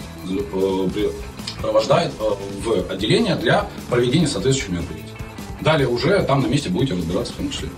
э, провождает э, в отделение для проведения соответствующих мероприятий. Далее уже там на месте будете разбираться в том числе.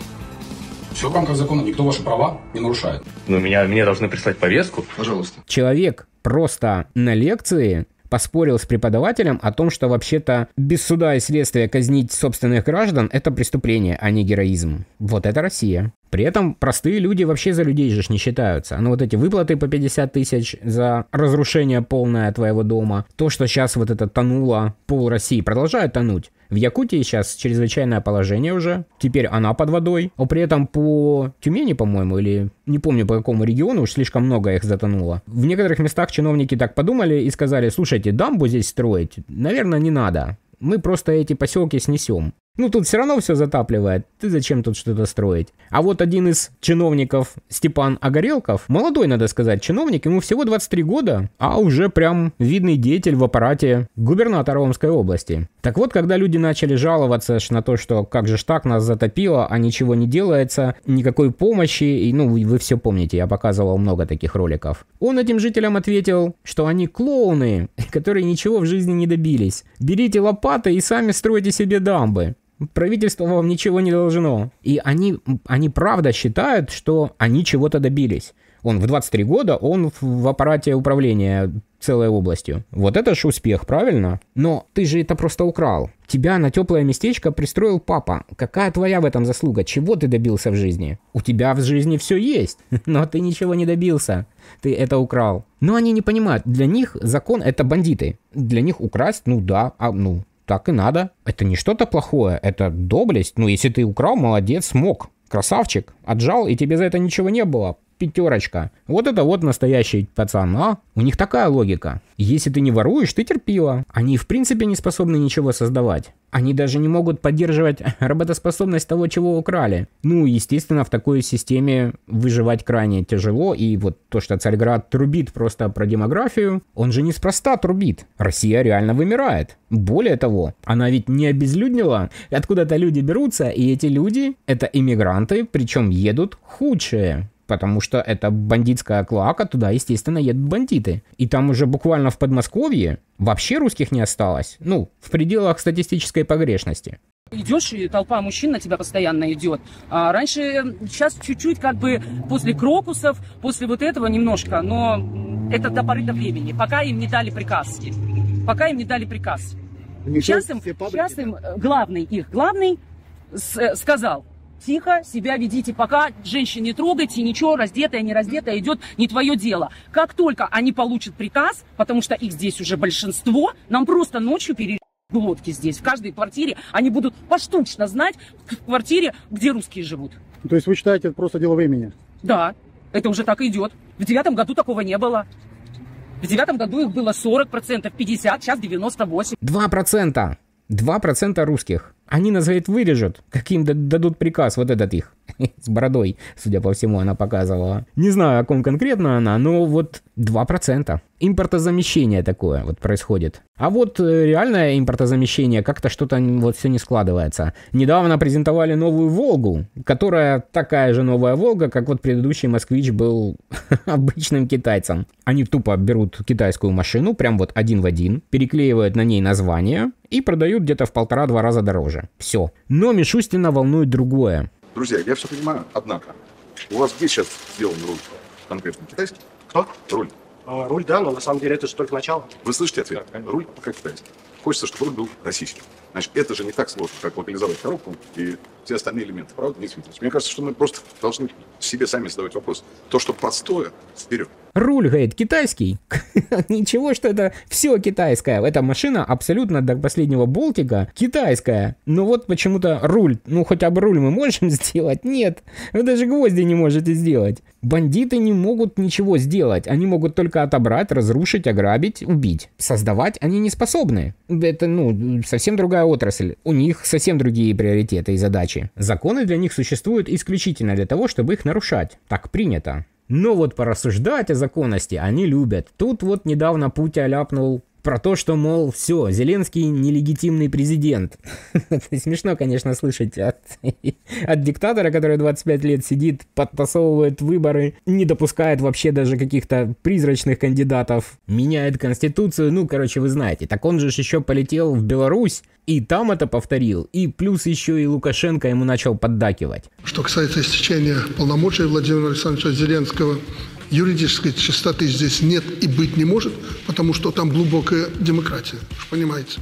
Все в рамках закона, никто ваши права не нарушает. Но меня, мне должны прислать повестку. Пожалуйста. Человек просто на лекции поспорил с преподавателем о том, что вообще-то без суда и следствия казнить собственных граждан – это преступление, а не героизм. Вот это Россия. При этом простые люди вообще за людей же не считаются. Ну вот эти выплаты по пятьдесят тысяч за разрушение полное твоего дома. То, что сейчас вот это тонуло, пол России продолжает тонуть. В Якутии сейчас чрезвычайное положение уже. Теперь она под водой. А при этом по Тюмени, по-моему, или не помню по какому региону, уж слишком много их затонуло. В некоторых местах чиновники так подумали и сказали: слушайте, дамбу здесь строить, наверное, не надо. Мы просто эти поселки снесем. Ну, тут все равно все затапливает. Ты зачем тут что-то строить? А вот один из чиновников, Степан Огорелков, молодой, надо сказать, чиновник, ему всего двадцать три года, а уже прям видный деятель в аппарате губернатора Омской области. Так вот, когда люди начали жаловаться на то, что как же ж так, нас затопило, а ничего не делается, никакой помощи, и, ну, вы все помните, я показывал много таких роликов. Он этим жителям ответил, что они клоуны, которые ничего в жизни не добились. Берите лопаты и сами стройте себе дамбы. Правительство вам ничего не должно. И они, они правда считают, что они чего-то добились. Он в двадцать три года, он в аппарате управления целой областью. Вот это ж успех, правильно? Но ты же это просто украл. Тебя на теплое местечко пристроил папа. Какая твоя в этом заслуга? Чего ты добился в жизни? У тебя в жизни все есть, но ты ничего не добился. Ты это украл. Но они не понимают. Для них закон — это бандиты. Для них украсть, ну да, а ну... Так и надо. Это не что-то плохое, это доблесть. Ну, если ты украл, молодец, смог. Красавчик. Отжал, и тебе за это ничего не было. пятерочка. Вот это вот настоящий пацан, а? У них такая логика. Если ты не воруешь, ты терпила. Они в принципе не способны ничего создавать. Они даже не могут поддерживать работоспособность того, чего украли. Ну, естественно, в такой системе выживать крайне тяжело. И вот то, что Царьград трубит просто про демографию, он же неспроста трубит. Россия реально вымирает. Более того, она ведь не обезлюднила. Откуда-то люди берутся, и эти люди — это иммигранты, причем едут худшие. Потому что это бандитская клоака, туда, естественно, едут бандиты. И там уже буквально в Подмосковье вообще русских не осталось. Ну, в пределах статистической погрешности. Идешь, и толпа мужчин на тебя постоянно идет. А раньше, сейчас чуть-чуть как бы после крокусов, после вот этого немножко, но это до поры до времени, пока им не дали приказ. Пока им не дали приказ. Сейчас им, сейчас им главный, их главный с, сказал: тихо себя ведите, пока женщин не трогайте, ничего, раздетая, не раздетая, идет не твое дело. Как только они получат приказ, потому что их здесь уже большинство, нам просто ночью перейдут глотки здесь. В каждой квартире они будут поштучно знать, в квартире, где русские живут. То есть вы считаете, это просто дело времени? Да, это уже так идет. В девятом году такого не было. В девятом году их было сорок процентов, пятьдесят, сейчас девяносто восемь процентов. два процента. два процента русских. Они нас, говорит, вырежут, каким дадут приказ, вот этот их, с бородой, судя по всему, она показывала. Не знаю, о ком конкретно она, но вот два процента. Импортозамещение такое вот происходит. А вот реальное импортозамещение, как-то что-то вот все не складывается. Недавно презентовали новую «Волгу», которая такая же новая «Волга», как вот предыдущий «Москвич» был обычным китайцем. Они тупо берут китайскую машину, прям вот один в один, переклеивают на ней название и продают где-то в полтора-два раза дороже. Все. Но Мишустина волнует другое. Друзья, я все понимаю, однако, у вас где сейчас сделан руль? Конкретно китайский? Кто? Руль. А, руль, да, но на самом деле это же только начало. Вы слышите ответ? Да, руль пока китайский. Хочется, чтобы руль был российским. Значит, это же не так сложно, как локализовать коробку и все остальные элементы. Правда, действительно. Мне кажется, что мы просто должны себе сами задавать вопрос. То, что простое, вперед. Руль, говорит, китайский. Ничего, что это все китайское. Эта машина абсолютно до последнего болтика китайская. Но вот почему-то руль, ну хотя бы руль мы можем сделать? Нет, вы даже гвозди не можете сделать. Бандиты не могут ничего сделать. Они могут только отобрать, разрушить, ограбить, убить. Создавать они не способны. Это, ну, совсем другая отрасль. У них совсем другие приоритеты и задачи. Законы для них существуют исключительно для того, чтобы их нарушать. Так принято. Но вот порассуждать о законности они любят. Тут вот недавно Путя ляпнул про то, что, мол, все, Зеленский нелегитимный президент. Смешно, конечно, слышать от, от диктатора, который двадцать пять лет сидит, подтасовывает выборы, не допускает вообще даже каких-то призрачных кандидатов, меняет конституцию, ну, короче, вы знаете. Так он же еще полетел в Беларусь, и там это повторил, и плюс еще и Лукашенко ему начал поддакивать. Что касается истечения полномочий Владимира Александровича Зеленского, юридической чистоты здесь нет и быть не может, потому что там глубокая демократия, вы понимаете.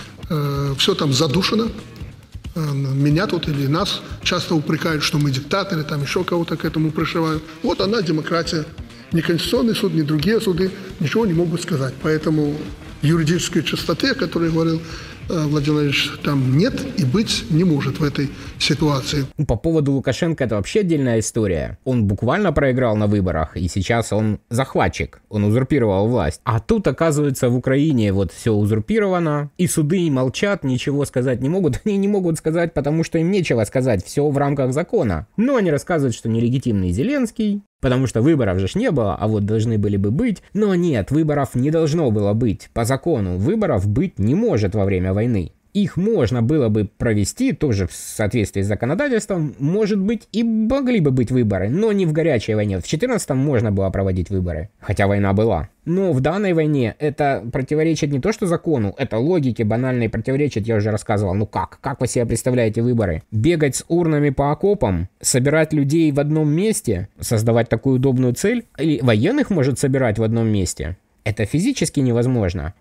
Э, все там задушено. Э, меня тут или нас часто упрекают, что мы диктаторы, там еще кого-то к этому пришивают. Вот она, демократия. Ни Конституционный суд, ни другие суды ничего не могут сказать. Поэтому юридической чистоты, о которой говорил Владимир Владимирович, там нет и быть не может в этой ситуации. По поводу Лукашенко это вообще отдельная история. Он буквально проиграл на выборах, и сейчас он захватчик, он узурпировал власть. А тут, оказывается, в Украине вот все узурпировано, и суды молчат, ничего сказать не могут. Они не могут сказать, потому что им нечего сказать, все в рамках закона. Но они рассказывают, что нелегитимный Зеленский, потому что выборов же ж не было, а вот должны были бы быть. Но нет, выборов не должно было быть. По закону выборов быть не может во время войны. Их можно было бы провести, тоже в соответствии с законодательством, может быть, и могли бы быть выборы, но не в горячей войне. В четырнадцатом можно было проводить выборы, хотя война была. Но в данной войне это противоречит не то что закону, это логике банальной противоречит, я уже рассказывал. Ну как? Как вы себе представляете выборы? Бегать с урнами по окопам, собирать людей в одном месте, создавать такую удобную цель? Или военных может собирать в одном месте? Это физически невозможно.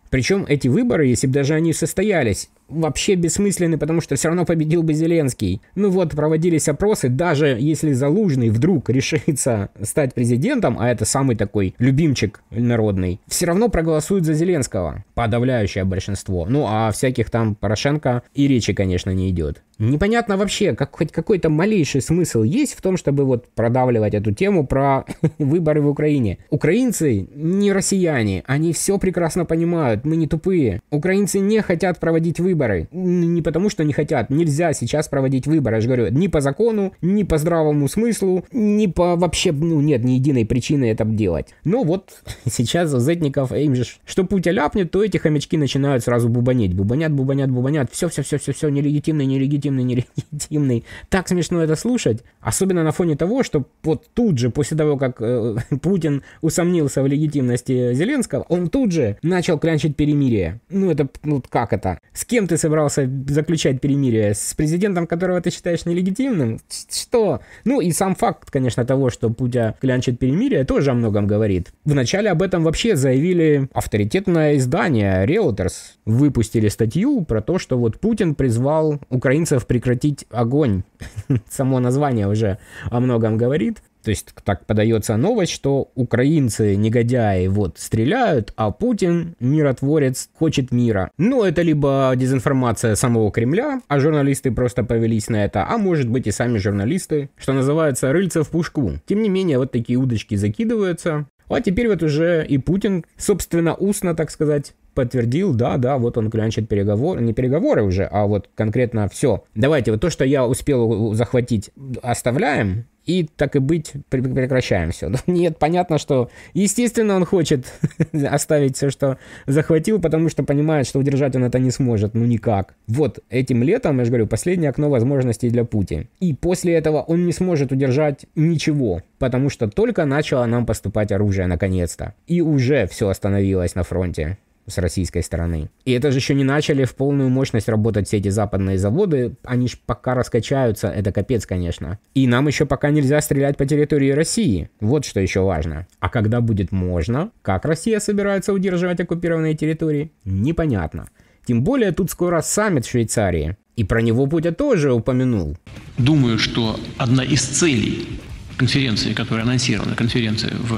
Причем эти выборы, если бы даже они состоялись, вообще бессмысленны, потому что все равно победил бы Зеленский. Ну вот, проводились опросы, даже если Залужный вдруг решится стать президентом, а это самый такой любимчик народный, все равно проголосуют за Зеленского. Подавляющее большинство. Ну, а всяких там Порошенко и речи, конечно, не идет. Непонятно вообще, как, хоть какой-то малейший смысл есть в том, чтобы вот продавливать эту тему про выборы в Украине. Украинцы не россияне, они все прекрасно понимают, мы не тупые. Украинцы не хотят проводить выборы. Не потому, что не хотят, нельзя сейчас проводить выборы, я же говорю, ни по закону, ни по здравому смыслу, ни по вообще, ну нет ни единой причины это делать. Но вот сейчас у зетников, им же, что Путя ляпнет, то эти хомячки начинают сразу бубанить. Бубанят, бубанят, бубанят, все-все-все-все-все, нелегитимный, нелегитимный, нелегитимный. Так смешно это слушать, особенно на фоне того, что вот тут же, после того, как э, Путин усомнился в легитимности Зеленского, он тут же начал клянчить перемирие. Ну это, ну как это? С кем ты собрался заключать перемирие? С президентом, которого ты считаешь нелегитимным? Что? Ну и сам факт, конечно, того, что Путя клянчит перемирие, тоже о многом говорит. Вначале об этом вообще заявили авторитетное издание Reuters. Выпустили статью про то, что вот Путин призвал украинцев прекратить огонь. Само название уже о многом говорит. То есть так подается новость, что украинцы, негодяи, вот, стреляют, а Путин, миротворец, хочет мира. Ну, это либо дезинформация самого Кремля, а журналисты просто повелись на это, а может быть и сами журналисты, что называется, рыльца в пушку. Тем не менее, вот такие удочки закидываются. А теперь вот уже и Путин, собственно, устно, так сказать, подтвердил, да, да, вот он клянчит переговоры, не переговоры уже, а вот конкретно все. Давайте вот то, что я успел захватить, оставляем, и так и быть, прекращаем все. Нет, понятно, что, естественно, он хочет оставить все, что захватил, потому что понимает, что удержать он это не сможет, ну никак. Вот этим летом, я же говорю, последнее окно возможностей для Пути. И после этого он не сможет удержать ничего, потому что только начало нам поступать оружие наконец-то. И уже все остановилось на фронте с российской стороны. И это же еще не начали в полную мощность работать все эти западные заводы. Они ж пока раскачаются, это капец, конечно. И нам еще пока нельзя стрелять по территории России. Вот что еще важно. А когда будет можно, как Россия собирается удерживать оккупированные территории, непонятно. Тем более тут скоро саммит в Швейцарии. И про него Путя тоже упомянул. Думаю, что одна из целей конференции, которая анонсирована, конференция в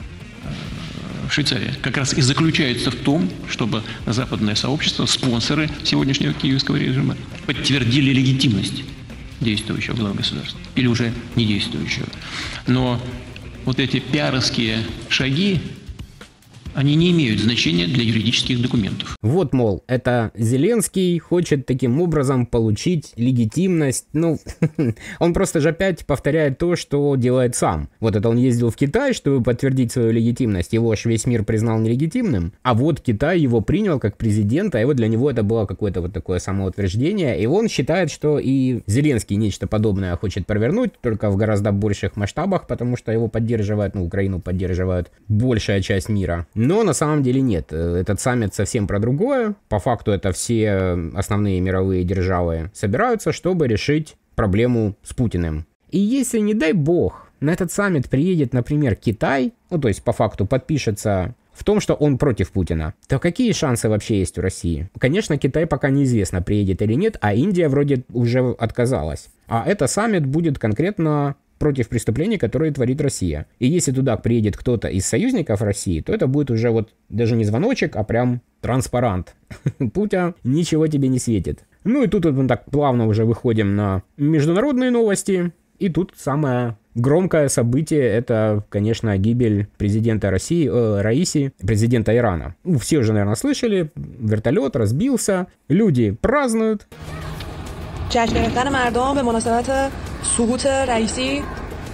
Швейцария, как раз и заключается в том, чтобы западное сообщество, спонсоры сегодняшнего киевского режима, подтвердили легитимность действующего главы государства или уже не действующего. Но вот эти пиаровские шаги, они не имеют значения для юридических документов. Вот, мол, это Зеленский хочет таким образом получить легитимность. Ну, он просто же опять повторяет то, что делает сам. Вот это он ездил в Китай, чтобы подтвердить свою легитимность. Его аж весь мир признал нелегитимным. А вот Китай его принял как президента, и вот для него это было какое-то вот такое самоутверждение. И он считает, что и Зеленский нечто подобное хочет провернуть, только в гораздо больших масштабах, потому что его поддерживает, ну, Украину поддерживает большая часть мира. Но на самом деле нет. Этот саммит совсем про другое. По факту это все основные мировые державы собираются, чтобы решить проблему с Путиным. И если, не дай бог, на этот саммит приедет, например, Китай, ну то есть по факту подпишется в том, что он против Путина, то какие шансы вообще есть у России? Конечно, Китай пока неизвестно, приедет или нет, а Индия вроде уже отказалась. А этот саммит будет конкретно против преступлений, которые творит Россия. И если туда приедет кто-то из союзников России, то это будет уже вот даже не звоночек, а прям транспарант. Путя, ничего тебе не светит. Ну и тут вот мы так плавно уже выходим на международные новости. И тут самое громкое событие — это, конечно, гибель президента России, э, Раиси, президента Ирана. Ну, все уже, наверное, слышали. Вертолет разбился. Люди празднуют. جشن گرفتن مردم به مناسبت سقوط رئیسی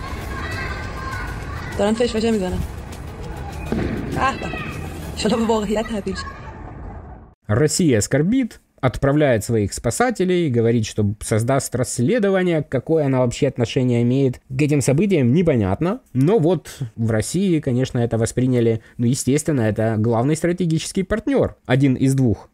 دارن فشفشه میزنن. اه به شما به واقعیت تبدیل شد. Россия скорбит, отправляет своих спасателей, говорит, что создаст расследование, какое она вообще отношение имеет к этим событиям, непонятно. Но вот в России, конечно, это восприняли, ну, естественно, это главный стратегический партнер, один из двух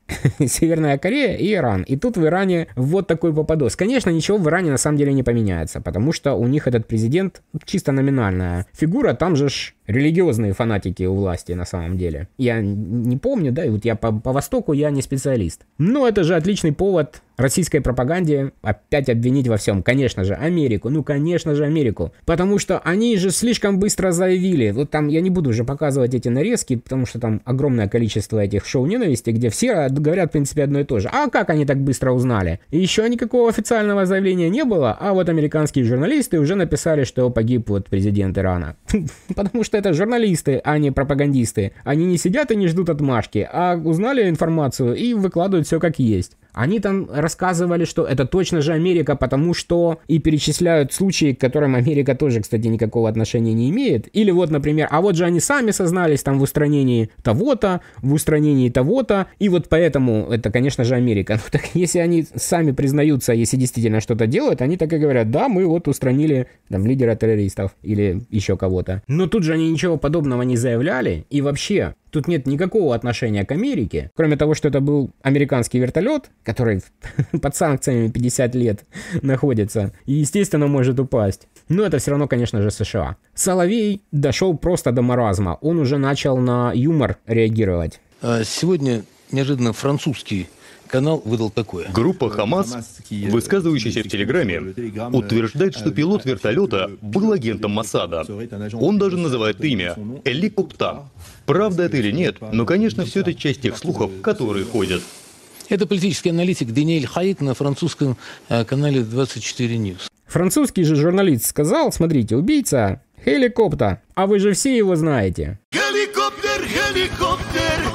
Северная Корея и Иран. И тут в Иране вот такой попадос. Конечно, ничего в Иране на самом деле не поменяется, потому что у них этот президент чисто номинальная фигура, там же ж религиозные фанатики у власти на самом деле. Я не помню, да, и вот я по, по Востоку я не специалист. Но это же отличный повод российской пропаганде опять обвинить во всем. Конечно же, Америку. Ну, конечно же, Америку. Потому что они же слишком быстро заявили. Вот там я не буду уже показывать эти нарезки, потому что там огромное количество этих шоу ненависти, где все говорят, в принципе, одно и то же. А как они так быстро узнали? И еще никакого официального заявления не было, а вот американские журналисты уже написали, что погиб вот президент Ирана. Потому что это журналисты, а не пропагандисты. Они не сидят и не ждут отмашки, а узнали информацию и выкладывают все как есть. Они там рассказывали, что это точно же Америка, потому что и перечисляют случаи, к которым Америка тоже, кстати, никакого отношения не имеет. Или вот, например, а вот же они сами сознались там в устранении того-то, в устранении того-то, и вот поэтому это, конечно же, Америка. Ну так если они сами признаются, если действительно что-то делают, они так и говорят, да, мы вот устранили там лидера террористов или еще кого-то. Но тут же они ничего подобного не заявляли, и вообще... Тут нет никакого отношения к Америке, кроме того, что это был американский вертолет, который под санкциями пятьдесят лет находится, и, естественно, может упасть. Но это все равно, конечно же, США. Соловей дошел просто до маразма. Он уже начал на юмор реагировать. Сегодня неожиданно французский канал выдал такое. Группа «Хамас», высказывающаяся в Телеграме, утверждает, что пилот вертолета был агентом Моссада. Он даже называет имя – Эли Копта. Правда это или нет, но, конечно, все это часть тех слухов, которые ходят. Это политический аналитик Даниэль Хаид на французском канале двадцать четыре Ньюс. Французский же журналист сказал, смотрите, убийца Эли Копта, а вы же все его знаете. Геликоптер, геликоптер!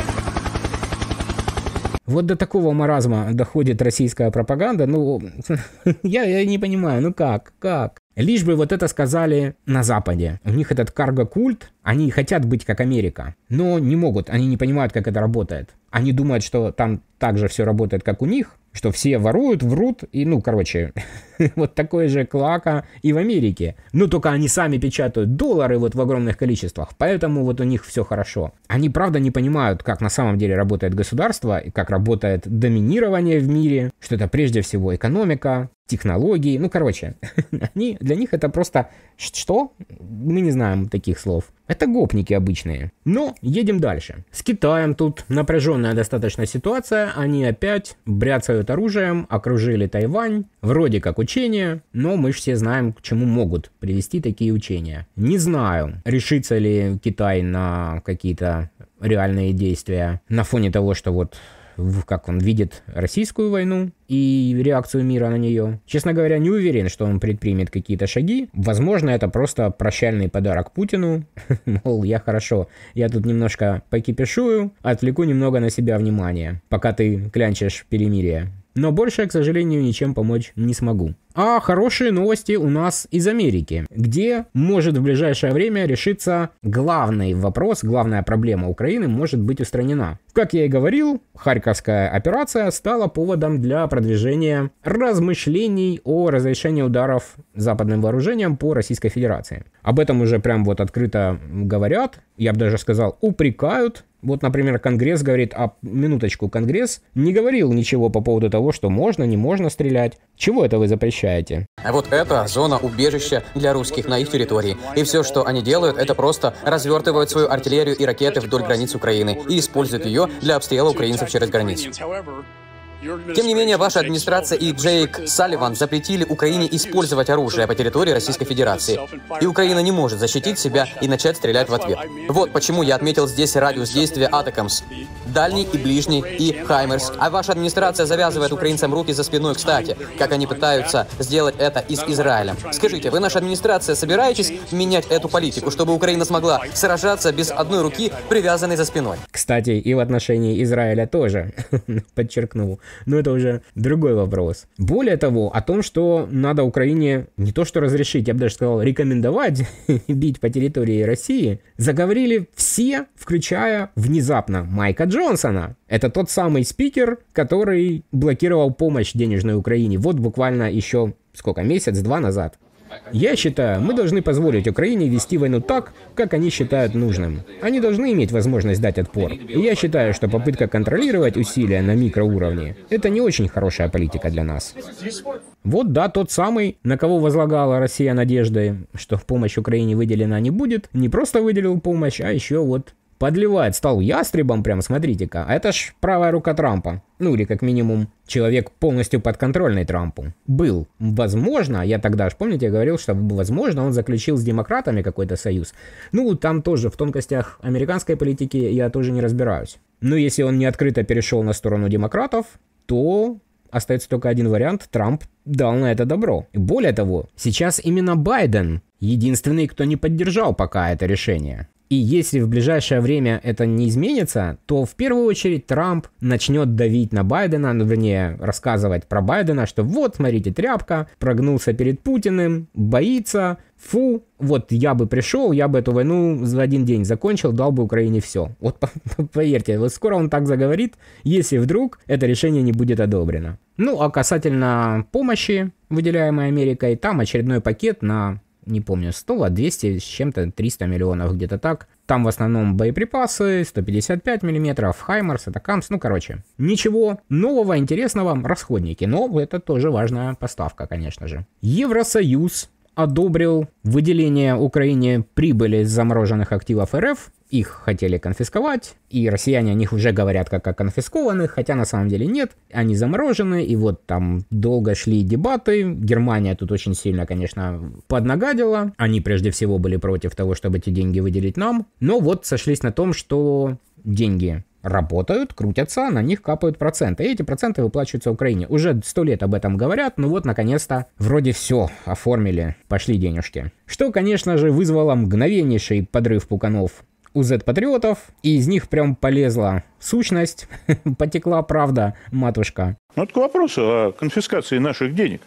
Вот до такого маразма доходит российская пропаганда, ну, я, я не понимаю, ну как, как? Лишь бы вот это сказали на Западе. У них этот карго-культ, они хотят быть как Америка, но не могут, они не понимают, как это работает. Они думают, что там так же все работает, как у них, что все воруют, врут, и, ну, короче, вот такое же клоака и в Америке. Но только они сами печатают доллары вот в огромных количествах, поэтому вот у них все хорошо. Они, правда, не понимают, как на самом деле работает государство, и как работает доминирование в мире, что это прежде всего экономика, технологии, ну, короче, они, для них это просто что? Мы не знаем таких слов. Это гопники обычные. Но едем дальше. С Китаем тут напряженная достаточно ситуация. Они опять бряцают оружием, окружили Тайвань. Вроде как учения, но мы же все знаем, к чему могут привести такие учения. Не знаю, решится ли Китай на какие-то реальные действия на фоне того, что вот как он видит российскую войну и реакцию мира на нее. Честно говоря, не уверен, что он предпримет какие-то шаги. Возможно, это просто прощальный подарок Путину. Мол, я хорошо, я тут немножко покипишую, отвлеку немного на себя внимание, пока ты клянчишь перемирие. Но больше, к сожалению, ничем помочь не смогу. А хорошие новости у нас из Америки, где может в ближайшее время решиться главный вопрос, главная проблема Украины может быть устранена. Как я и говорил, Харьковская операция стала поводом для продвижения размышлений о разрешении ударов западным вооружением по Российской Федерации. Об этом уже прям вот открыто говорят, я бы даже сказал, упрекают. Вот, например, Конгресс говорит, а минуточку, Конгресс не говорил ничего по поводу того, что можно, не можно стрелять. Чего это вы запрещаете? А вот это зона убежища для русских на их территории. И все, что они делают, это просто развертывают свою артиллерию и ракеты вдоль границ Украины и используют ее для обстрела украинцев через границу. Тем не менее, ваша администрация и Джейк Салливан запретили Украине использовать оружие по территории Российской Федерации. И Украина не может защитить себя и начать стрелять в ответ. Вот почему я отметил здесь радиус действия Атакамс. Дальний и ближний, и Хаймерс. А ваша администрация завязывает украинцам руки за спиной, кстати, как они пытаются сделать это и с Израилем. Скажите, вы, наша администрация, собираетесь менять эту политику, чтобы Украина смогла сражаться без одной руки, привязанной за спиной? Кстати, и в отношении Израиля тоже, подчеркнул. Но это уже другой вопрос. Более того, о том, что надо Украине не то что разрешить, я бы даже сказал, рекомендовать бить по территории России, заговорили все, включая внезапно Майка Джонсона. Это тот самый спикер, который блокировал помощь денежной Украине. Вот буквально еще, сколько, месяц-два назад. Я считаю, мы должны позволить Украине вести войну так, как они считают нужным. Они должны иметь возможность дать отпор. И я считаю, что попытка контролировать усилия на микроуровне – это не очень хорошая политика для нас. Вот да, тот самый, на кого возлагала Россия надежды, что помощь Украине выделена не будет, не просто выделил помощь, а еще вот подливает, стал ястребом, прям смотрите-ка. А это ж правая рука Трампа. Ну или как минимум человек полностью подконтрольный Трампу. Был. Возможно, я тогда аж, помните, я говорил, что возможно он заключил с демократами какой-то союз. Ну там тоже в тонкостях американской политики я тоже не разбираюсь. Но если он не открыто перешел на сторону демократов, то остается только один вариант. Трамп дал на это добро. И более того, сейчас именно Байден единственный, кто не поддержал пока это решение. И если в ближайшее время это не изменится, то в первую очередь Трамп начнет давить на Байдена, ну, вернее, рассказывать про Байдена, что вот, смотрите, тряпка, прогнулся перед Путиным, боится, фу, вот я бы пришел, я бы эту войну за один день закончил, дал бы Украине все. Вот поверьте, вот скоро он так заговорит, если вдруг это решение не будет одобрено. Ну, а касательно помощи, выделяемой Америкой, там очередной пакет на... не помню, сто, а двести с чем-то, триста миллионов, где-то так. Там в основном боеприпасы, сто пятьдесят пять миллиметров, Хаймарс, Атакамс, ну короче. Ничего нового, интересного, расходники, но это тоже важная поставка, конечно же. Евросоюз одобрил выделение Украине прибыли с замороженных активов РФ. Их хотели конфисковать, и россияне о них уже говорят как о конфискованных, хотя на самом деле нет, они заморожены, и вот там долго шли дебаты, Германия тут очень сильно, конечно, поднагадила, они прежде всего были против того, чтобы эти деньги выделить нам, но вот сошлись на том, что деньги работают, крутятся, на них капают проценты, и эти проценты выплачиваются Украине. Уже сто лет об этом говорят, но вот наконец-то вроде все оформили, пошли денежки. Что, конечно же, вызвало мгновеннейший подрыв пуканов у зет-патриотов, и из них прям полезла сущность, потекла правда, матушка. Ну, это к вопросу о конфискации наших денег.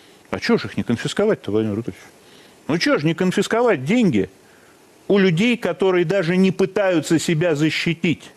А чего же их не конфисковать-то, Владимир Рутович? Ну, чего же не конфисковать деньги у людей, которые даже не пытаются себя защитить?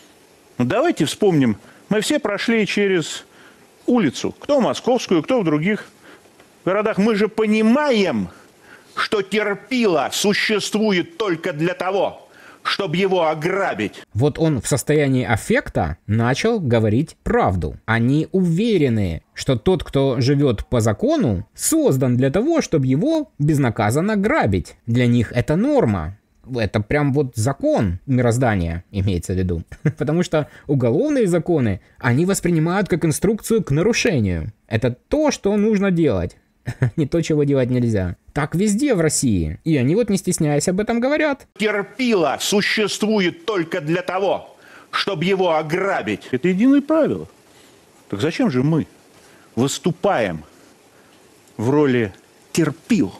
Ну, давайте вспомним, мы все прошли через улицу, кто в Московскую, кто в других городах. Мы же понимаем, что терпило существует только для того, чтобы его ограбить. Вот он в состоянии аффекта начал говорить правду. Они уверены, что тот, кто живет по закону, создан для того, чтобы его безнаказанно грабить. Для них это норма. Это прям вот закон мироздания, имеется в виду. Потому что уголовные законы, они воспринимают как инструкцию к нарушению. Это то, что нужно делать. Не то, чего делать нельзя. Так везде в России. И они вот не стесняясь об этом говорят. Терпило существует только для того, чтобы его ограбить. Это единое правило. Так зачем же мы выступаем в роли терпил,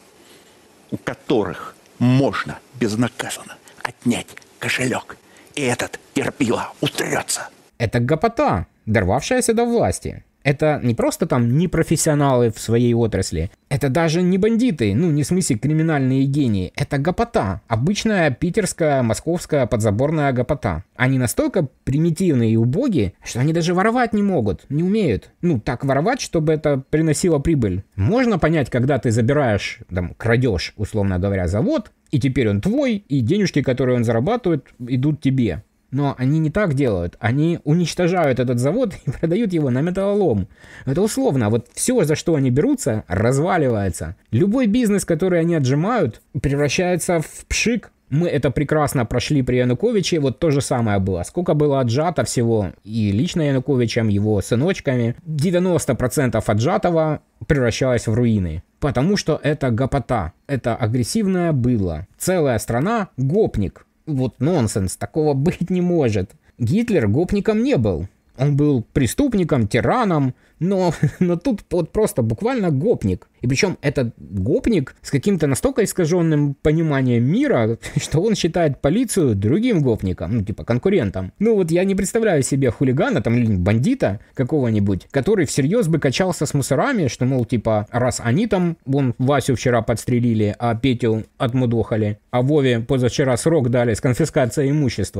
у которых можно безнаказанно отнять кошелек, и этот терпило утрется? Это гопота, дорвавшаяся до власти. Это не просто там непрофессионалы в своей отрасли. Это даже не бандиты, ну не в смысле криминальные гении. Это гопота. Обычная питерская, московская подзаборная гопота. Они настолько примитивные и убогие, что они даже воровать не могут, не умеют. Ну так воровать, чтобы это приносило прибыль. Можно понять, когда ты забираешь, там, крадешь, условно говоря, завод, и теперь он твой, и денежки, которые он зарабатывает, идут тебе. Но они не так делают. Они уничтожают этот завод и продают его на металлолом. Это условно. Вот все, за что они берутся, разваливается. Любой бизнес, который они отжимают, превращается в пшик. Мы это прекрасно прошли при Януковиче. Вот то же самое было. Сколько было отжато всего и лично Януковичем, его сыночками. девяносто процентов отжатого превращалось в руины. Потому что это гопота. Это агрессивное быдло. Целая страна — гопник. Вот нонсенс, такого быть не может. Гитлер гопником не был. Он был преступником, тираном, но, но тут вот просто буквально гопник. И причем этот гопник с каким-то настолько искаженным пониманием мира, что он считает полицию другим гопником, ну типа конкурентом. Ну вот я не представляю себе хулигана, там, или бандита какого-нибудь, который всерьез бы качался с мусорами, что, мол, типа, раз они там, вон, Васю вчера подстрелили, а Петю отмудохали, а Вове позавчера срок дали с конфискацией имущества,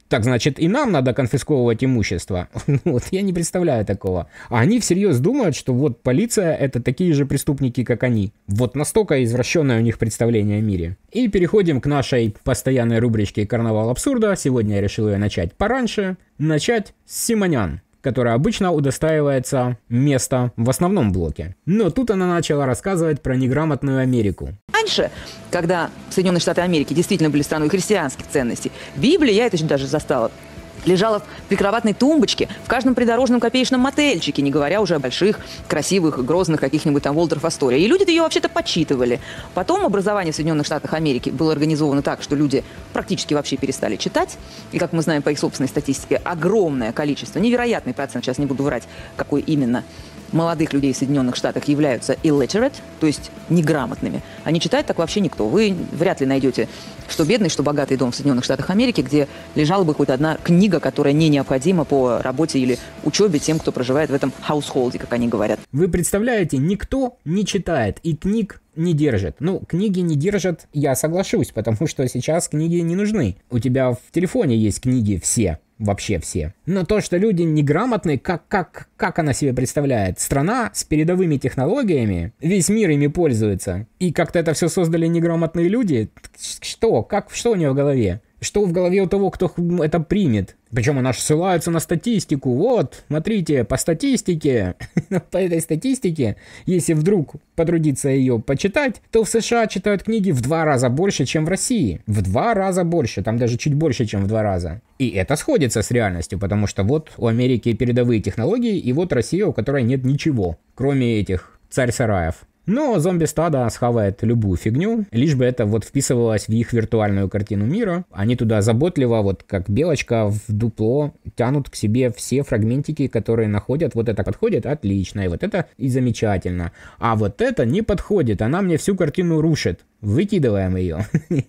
Так значит, и нам надо конфисковывать имущество. Вот я не представляю такого. А они всерьез думают, что вот полиция — это такие же преступники, как они. Вот настолько извращенное у них представление о мире. И переходим к нашей постоянной рубричке «Карнавал абсурда». Сегодня я решил ее начать пораньше. Начать с Симонян, которая обычно удостаивается места в основном блоке. Но тут она начала рассказывать про неграмотную Америку. Раньше, когда Соединенные Штаты Америки действительно были страной христианских ценностей, Библия, я это даже застала, лежала в прикроватной тумбочке в каждом придорожном копеечном мотельчике, не говоря уже о больших, красивых, грозных каких-нибудь там Волтеров Астория. И люди ее вообще-то почитывали. Потом образование в Соединенных Штатах Америки было организовано так, что люди практически вообще перестали читать. И, как мы знаем по их собственной статистике, огромное количество, невероятный процент, сейчас не буду врать, какой именно, молодых людей в Соединенных Штатах являются illiterate, то есть неграмотными. А не читает так вообще никто. Вы вряд ли найдете, что бедный, что богатый дом в Соединенных Штатах Америки, где лежала бы хоть одна книга, которая не необходима по работе или учебе тем, кто проживает в этом хаусхолде, как они говорят. Вы представляете, никто не читает и книг не держит. Ну, книги не держат, я соглашусь, потому что сейчас книги не нужны. У тебя в телефоне есть книги все. Вообще все. Но то, что люди неграмотные, как, как, как она себе представляет? Страна с передовыми технологиями, весь мир ими пользуется. И как-то это все создали неграмотные люди? Что? Как, что у нее в голове? Что в голове у того, кто это примет? Причем она же ссылается на статистику. Вот, смотрите, по статистике, по этой статистике, если вдруг потрудиться ее почитать, то в США читают книги в два раза больше, чем в России. В два раза больше, там даже чуть больше, чем в два раза. И это сходится с реальностью, потому что вот у Америки передовые технологии, и вот Россия, у которой нет ничего, кроме этих царь-сараев. Но зомби-стадо схавает любую фигню, лишь бы это вот вписывалось в их виртуальную картину мира. Они туда заботливо, вот как белочка в дупло, тянут к себе все фрагментики, которые находят. Вот это подходит, отлично, и вот это и замечательно. А вот это не подходит, она мне всю картину рушит. Выкидываем ее.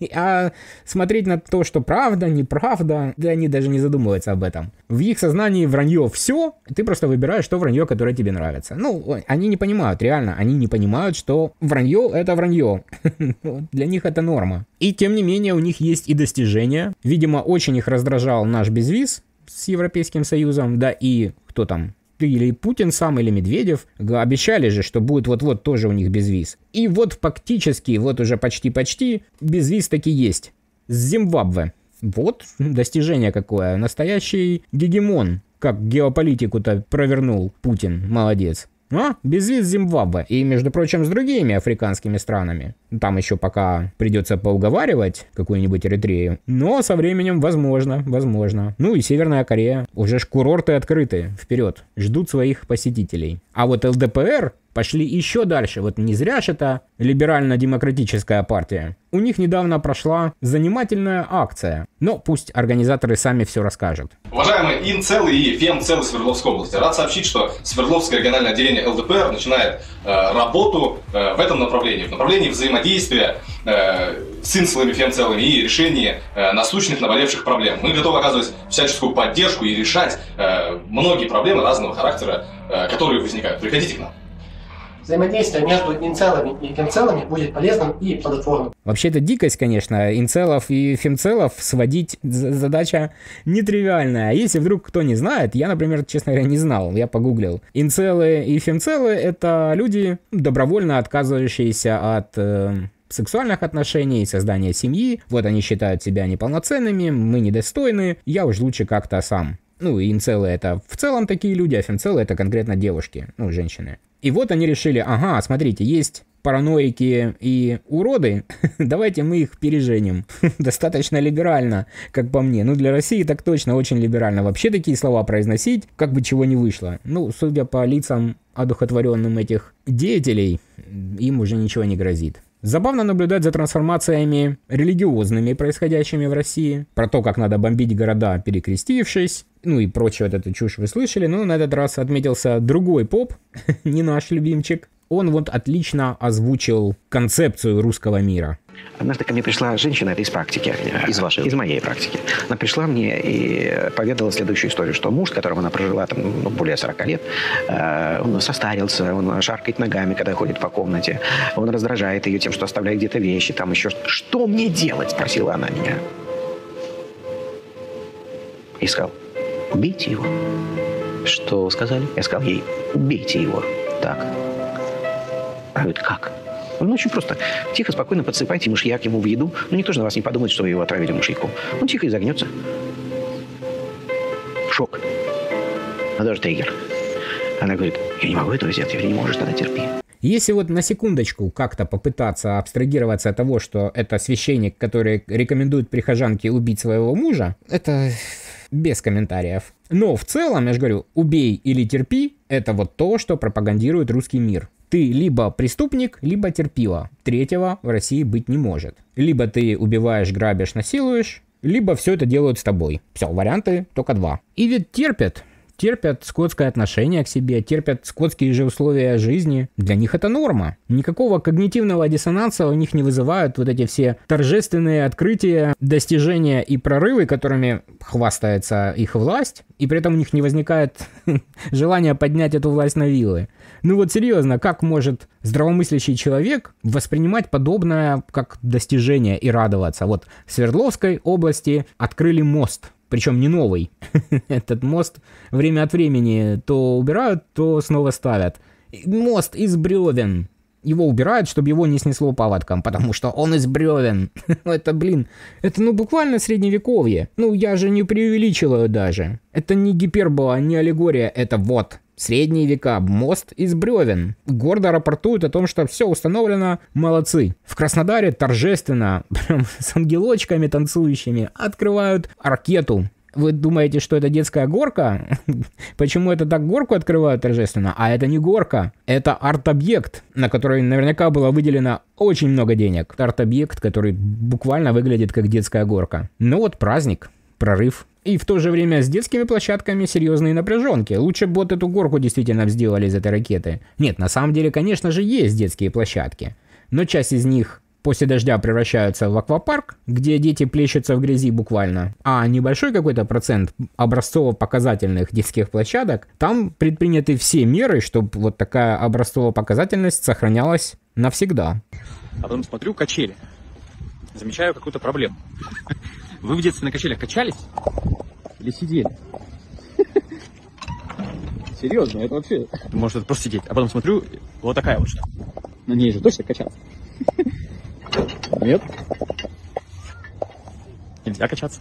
А смотреть на то, что правда, неправда, да они даже не задумываются об этом. В их сознании вранье все, ты просто выбираешь то вранье, которое тебе нравится. Ну, они не понимают, реально, они не понимают, что вранье — это вранье. Для них это норма. И тем не менее у них есть и достижения. Видимо, очень их раздражал наш безвиз с Европейским Союзом, да и кто там? Или Путин сам, или Медведев, обещали же, что будет вот-вот тоже у них безвиз. И вот фактически, вот уже почти-почти, безвиз таки есть. С Зимбабве. Вот достижение какое. Настоящий гегемон. Как геополитику-то провернул Путин. Молодец. А? Безвиз Зимбабве. И, между прочим, с другими африканскими странами. Там еще пока придется поуговаривать какую-нибудь Эритрею. Но со временем возможно, возможно. Ну и Северная Корея. Уже ж курорты открыты. Вперед. Ждут своих посетителей. А вот эл дэ пэ эр пошли еще дальше. Вот не зря ж это либерально-демократическая партия. У них недавно прошла занимательная акция. Но пусть организаторы сами все расскажут. Уважаемые инцелы и фемцелы Свердловской области, рад сообщить, что Свердловское региональное отделение эл дэ пэ эр начинает э, работу э, в этом направлении. В направлении взаимодействия э, с инцелами, фемцелами и решения э, насущных наболевших проблем. Мы готовы оказывать всяческую поддержку и решать э, многие проблемы разного характера, э, которые возникают. Приходите к нам. Взаимодействие между инцелами и фемцелами будет полезным и плодотворным. Вообще это дикость, конечно, инцелов и фемцелов сводить задача нетривиальная. Если вдруг кто не знает, я, например, честно говоря, не знал, я погуглил. Инцелы и фемцелы — это люди, добровольно отказывающиеся от э, сексуальных отношений, создания семьи. Вот они считают себя неполноценными, мы недостойны, я уж лучше как-то сам. Ну, и инцелы — это в целом такие люди, а фемцелы — это конкретно девушки, ну, женщины. И вот они решили, ага, смотрите, есть параноики и уроды, давайте мы их переженим. Достаточно либерально, как по мне. Ну, для России так точно очень либерально. Вообще такие слова произносить, как бы чего не вышло. Ну, судя по лицам одухотворенным этих деятелей, им уже ничего не грозит. Забавно наблюдать за трансформациями религиозными, происходящими в России. Про то, как надо бомбить города, перекрестившись. Ну и прочую вот эту чушь вы слышали. Но на этот раз отметился другой поп, не наш любимчик. Он вот отлично озвучил концепцию русского мира. Однажды ко мне пришла женщина, это из практики. Из вашей? Из моей практики. Она пришла мне и поведала следующую историю, что муж, с которым она прожила там, ну, более сорока лет, э, он состарился, он шаркает ногами, когда ходит по комнате, он раздражает ее тем, что оставляет где-то вещи, там еще что. Что мне делать? Спросила она меня. И сказал, убейте его. Что сказали? Я сказал ей, убейте его. Так. Она говорит, как? Ну, очень просто. Тихо, спокойно подсыпайте мышьяк ему в еду. Ну, никто же на вас не подумает, что вы его отравили мышьяком. Он тихо изогнется. Шок. А даже триггер. Она говорит, я не могу этого сделать. Я говорю, не можешь, тогда терпи. Если вот на секундочку как-то попытаться абстрагироваться от того, что это священник, который рекомендует прихожанке убить своего мужа, это без комментариев. Но в целом, я же говорю, убей или терпи, это вот то, что пропагандирует русский мир. Ты либо преступник, либо терпила. Третьего в России быть не может. Либо ты убиваешь, грабишь, насилуешь, либо все это делают с тобой. Все, варианты только два. И ведь терпят. Терпят скотское отношение к себе, терпят скотские же условия жизни. Для них это норма. Никакого когнитивного диссонанса у них не вызывают вот эти все торжественные открытия, достижения и прорывы, которыми хвастается их власть, и при этом у них не возникает желания поднять эту власть на вилы. Ну вот серьезно, как может здравомыслящий человек воспринимать подобное как достижение и радоваться? Вот в Свердловской области открыли мост. Причем не новый. Этот мост время от времени то убирают, то снова ставят. Мост из бревен. Его убирают, чтобы его не снесло паводком, потому что он из бревен. Это, блин, это ну буквально средневековье. Ну я же не преувеличиваю даже. Это не гипербола, не аллегория, это вот. Средние века, мост из бревен. Гордо рапортуют о том, что все установлено, молодцы. В Краснодаре торжественно, прям с ангелочками танцующими, открывают ракету. Вы думаете, что это детская горка? Почему это так горку открывают торжественно? А это не горка, это арт-объект, на который наверняка было выделено очень много денег. Арт-объект, который буквально выглядит как детская горка. Ну вот праздник, прорыв. И в то же время с детскими площадками серьезные напряженки. Лучше бы вот эту горку действительно сделали из этой ракеты. Нет, на самом деле, конечно же, есть детские площадки. Но часть из них после дождя превращаются в аквапарк, где дети плещутся в грязи буквально. А небольшой какой-то процент образцово-показательных детских площадок, там предприняты все меры, чтобы вот такая образцово-показательность сохранялась навсегда. А потом смотрю качели. Замечаю какую-то проблему. Вы в детстве на качелях качались? Или сидели? Серьезно, это вообще... Может, это просто сидеть. А потом смотрю, вот такая вот штука. На ней же точно качаться? Нет. Нельзя качаться.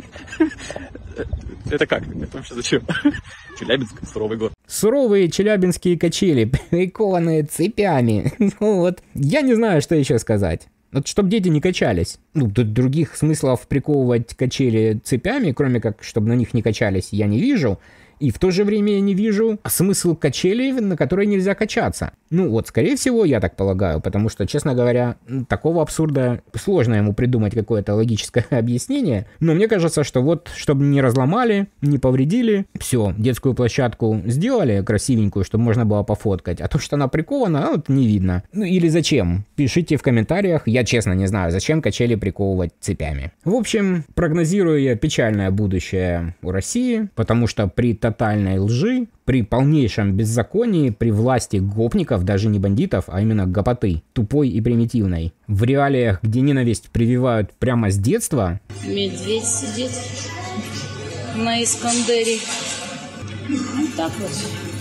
Это как? Это вообще зачем? Челябинск, суровый город. Суровые челябинские качели, прикованные цепями. Ну вот, я не знаю, что еще сказать. Вот чтобы дети не качались. Ну, тут других смыслов приковывать качели цепями, кроме как, чтобы на них не качались, я не вижу. И в то же время я не вижу смысл качелей, на которые нельзя качаться. Ну вот, скорее всего, я так полагаю, потому что, честно говоря, такого абсурда сложно ему придумать какое-то логическое объяснение. Но мне кажется, что вот, чтобы не разломали, не повредили, все, детскую площадку сделали красивенькую, чтобы можно было пофоткать. А то, что она прикована, вот не видно. Ну или зачем? Пишите в комментариях, я честно не знаю, зачем качели приковывать цепями. В общем, прогнозирую я печальное будущее у России, потому что при тотальной лжи, при полнейшем беззаконии, при власти гопников, даже не бандитов, а именно гопоты, тупой и примитивной, в реалиях, где ненависть прививают прямо с детства... Медведь сидит на Искандере. Вот так вот.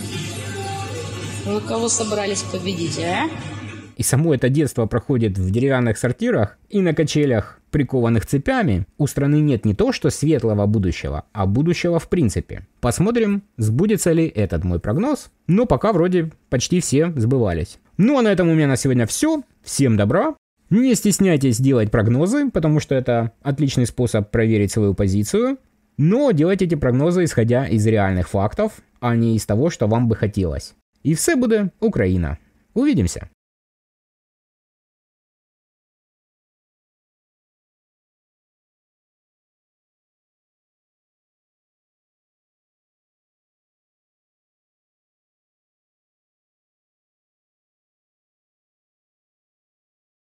Вы кого собрались победить, а? И само это детство проходит в деревянных сортирах и на качелях, прикованных цепями, у страны нет не то что светлого будущего, а будущего в принципе. Посмотрим, сбудется ли этот мой прогноз, но пока вроде почти все сбывались. Ну а на этом у меня на сегодня все. Всем добра. Не стесняйтесь делать прогнозы, потому что это отличный способ проверить свою позицию. Но делайте эти прогнозы исходя из реальных фактов, а не из того, что вам бы хотелось. И все буде Україна. Увидимся!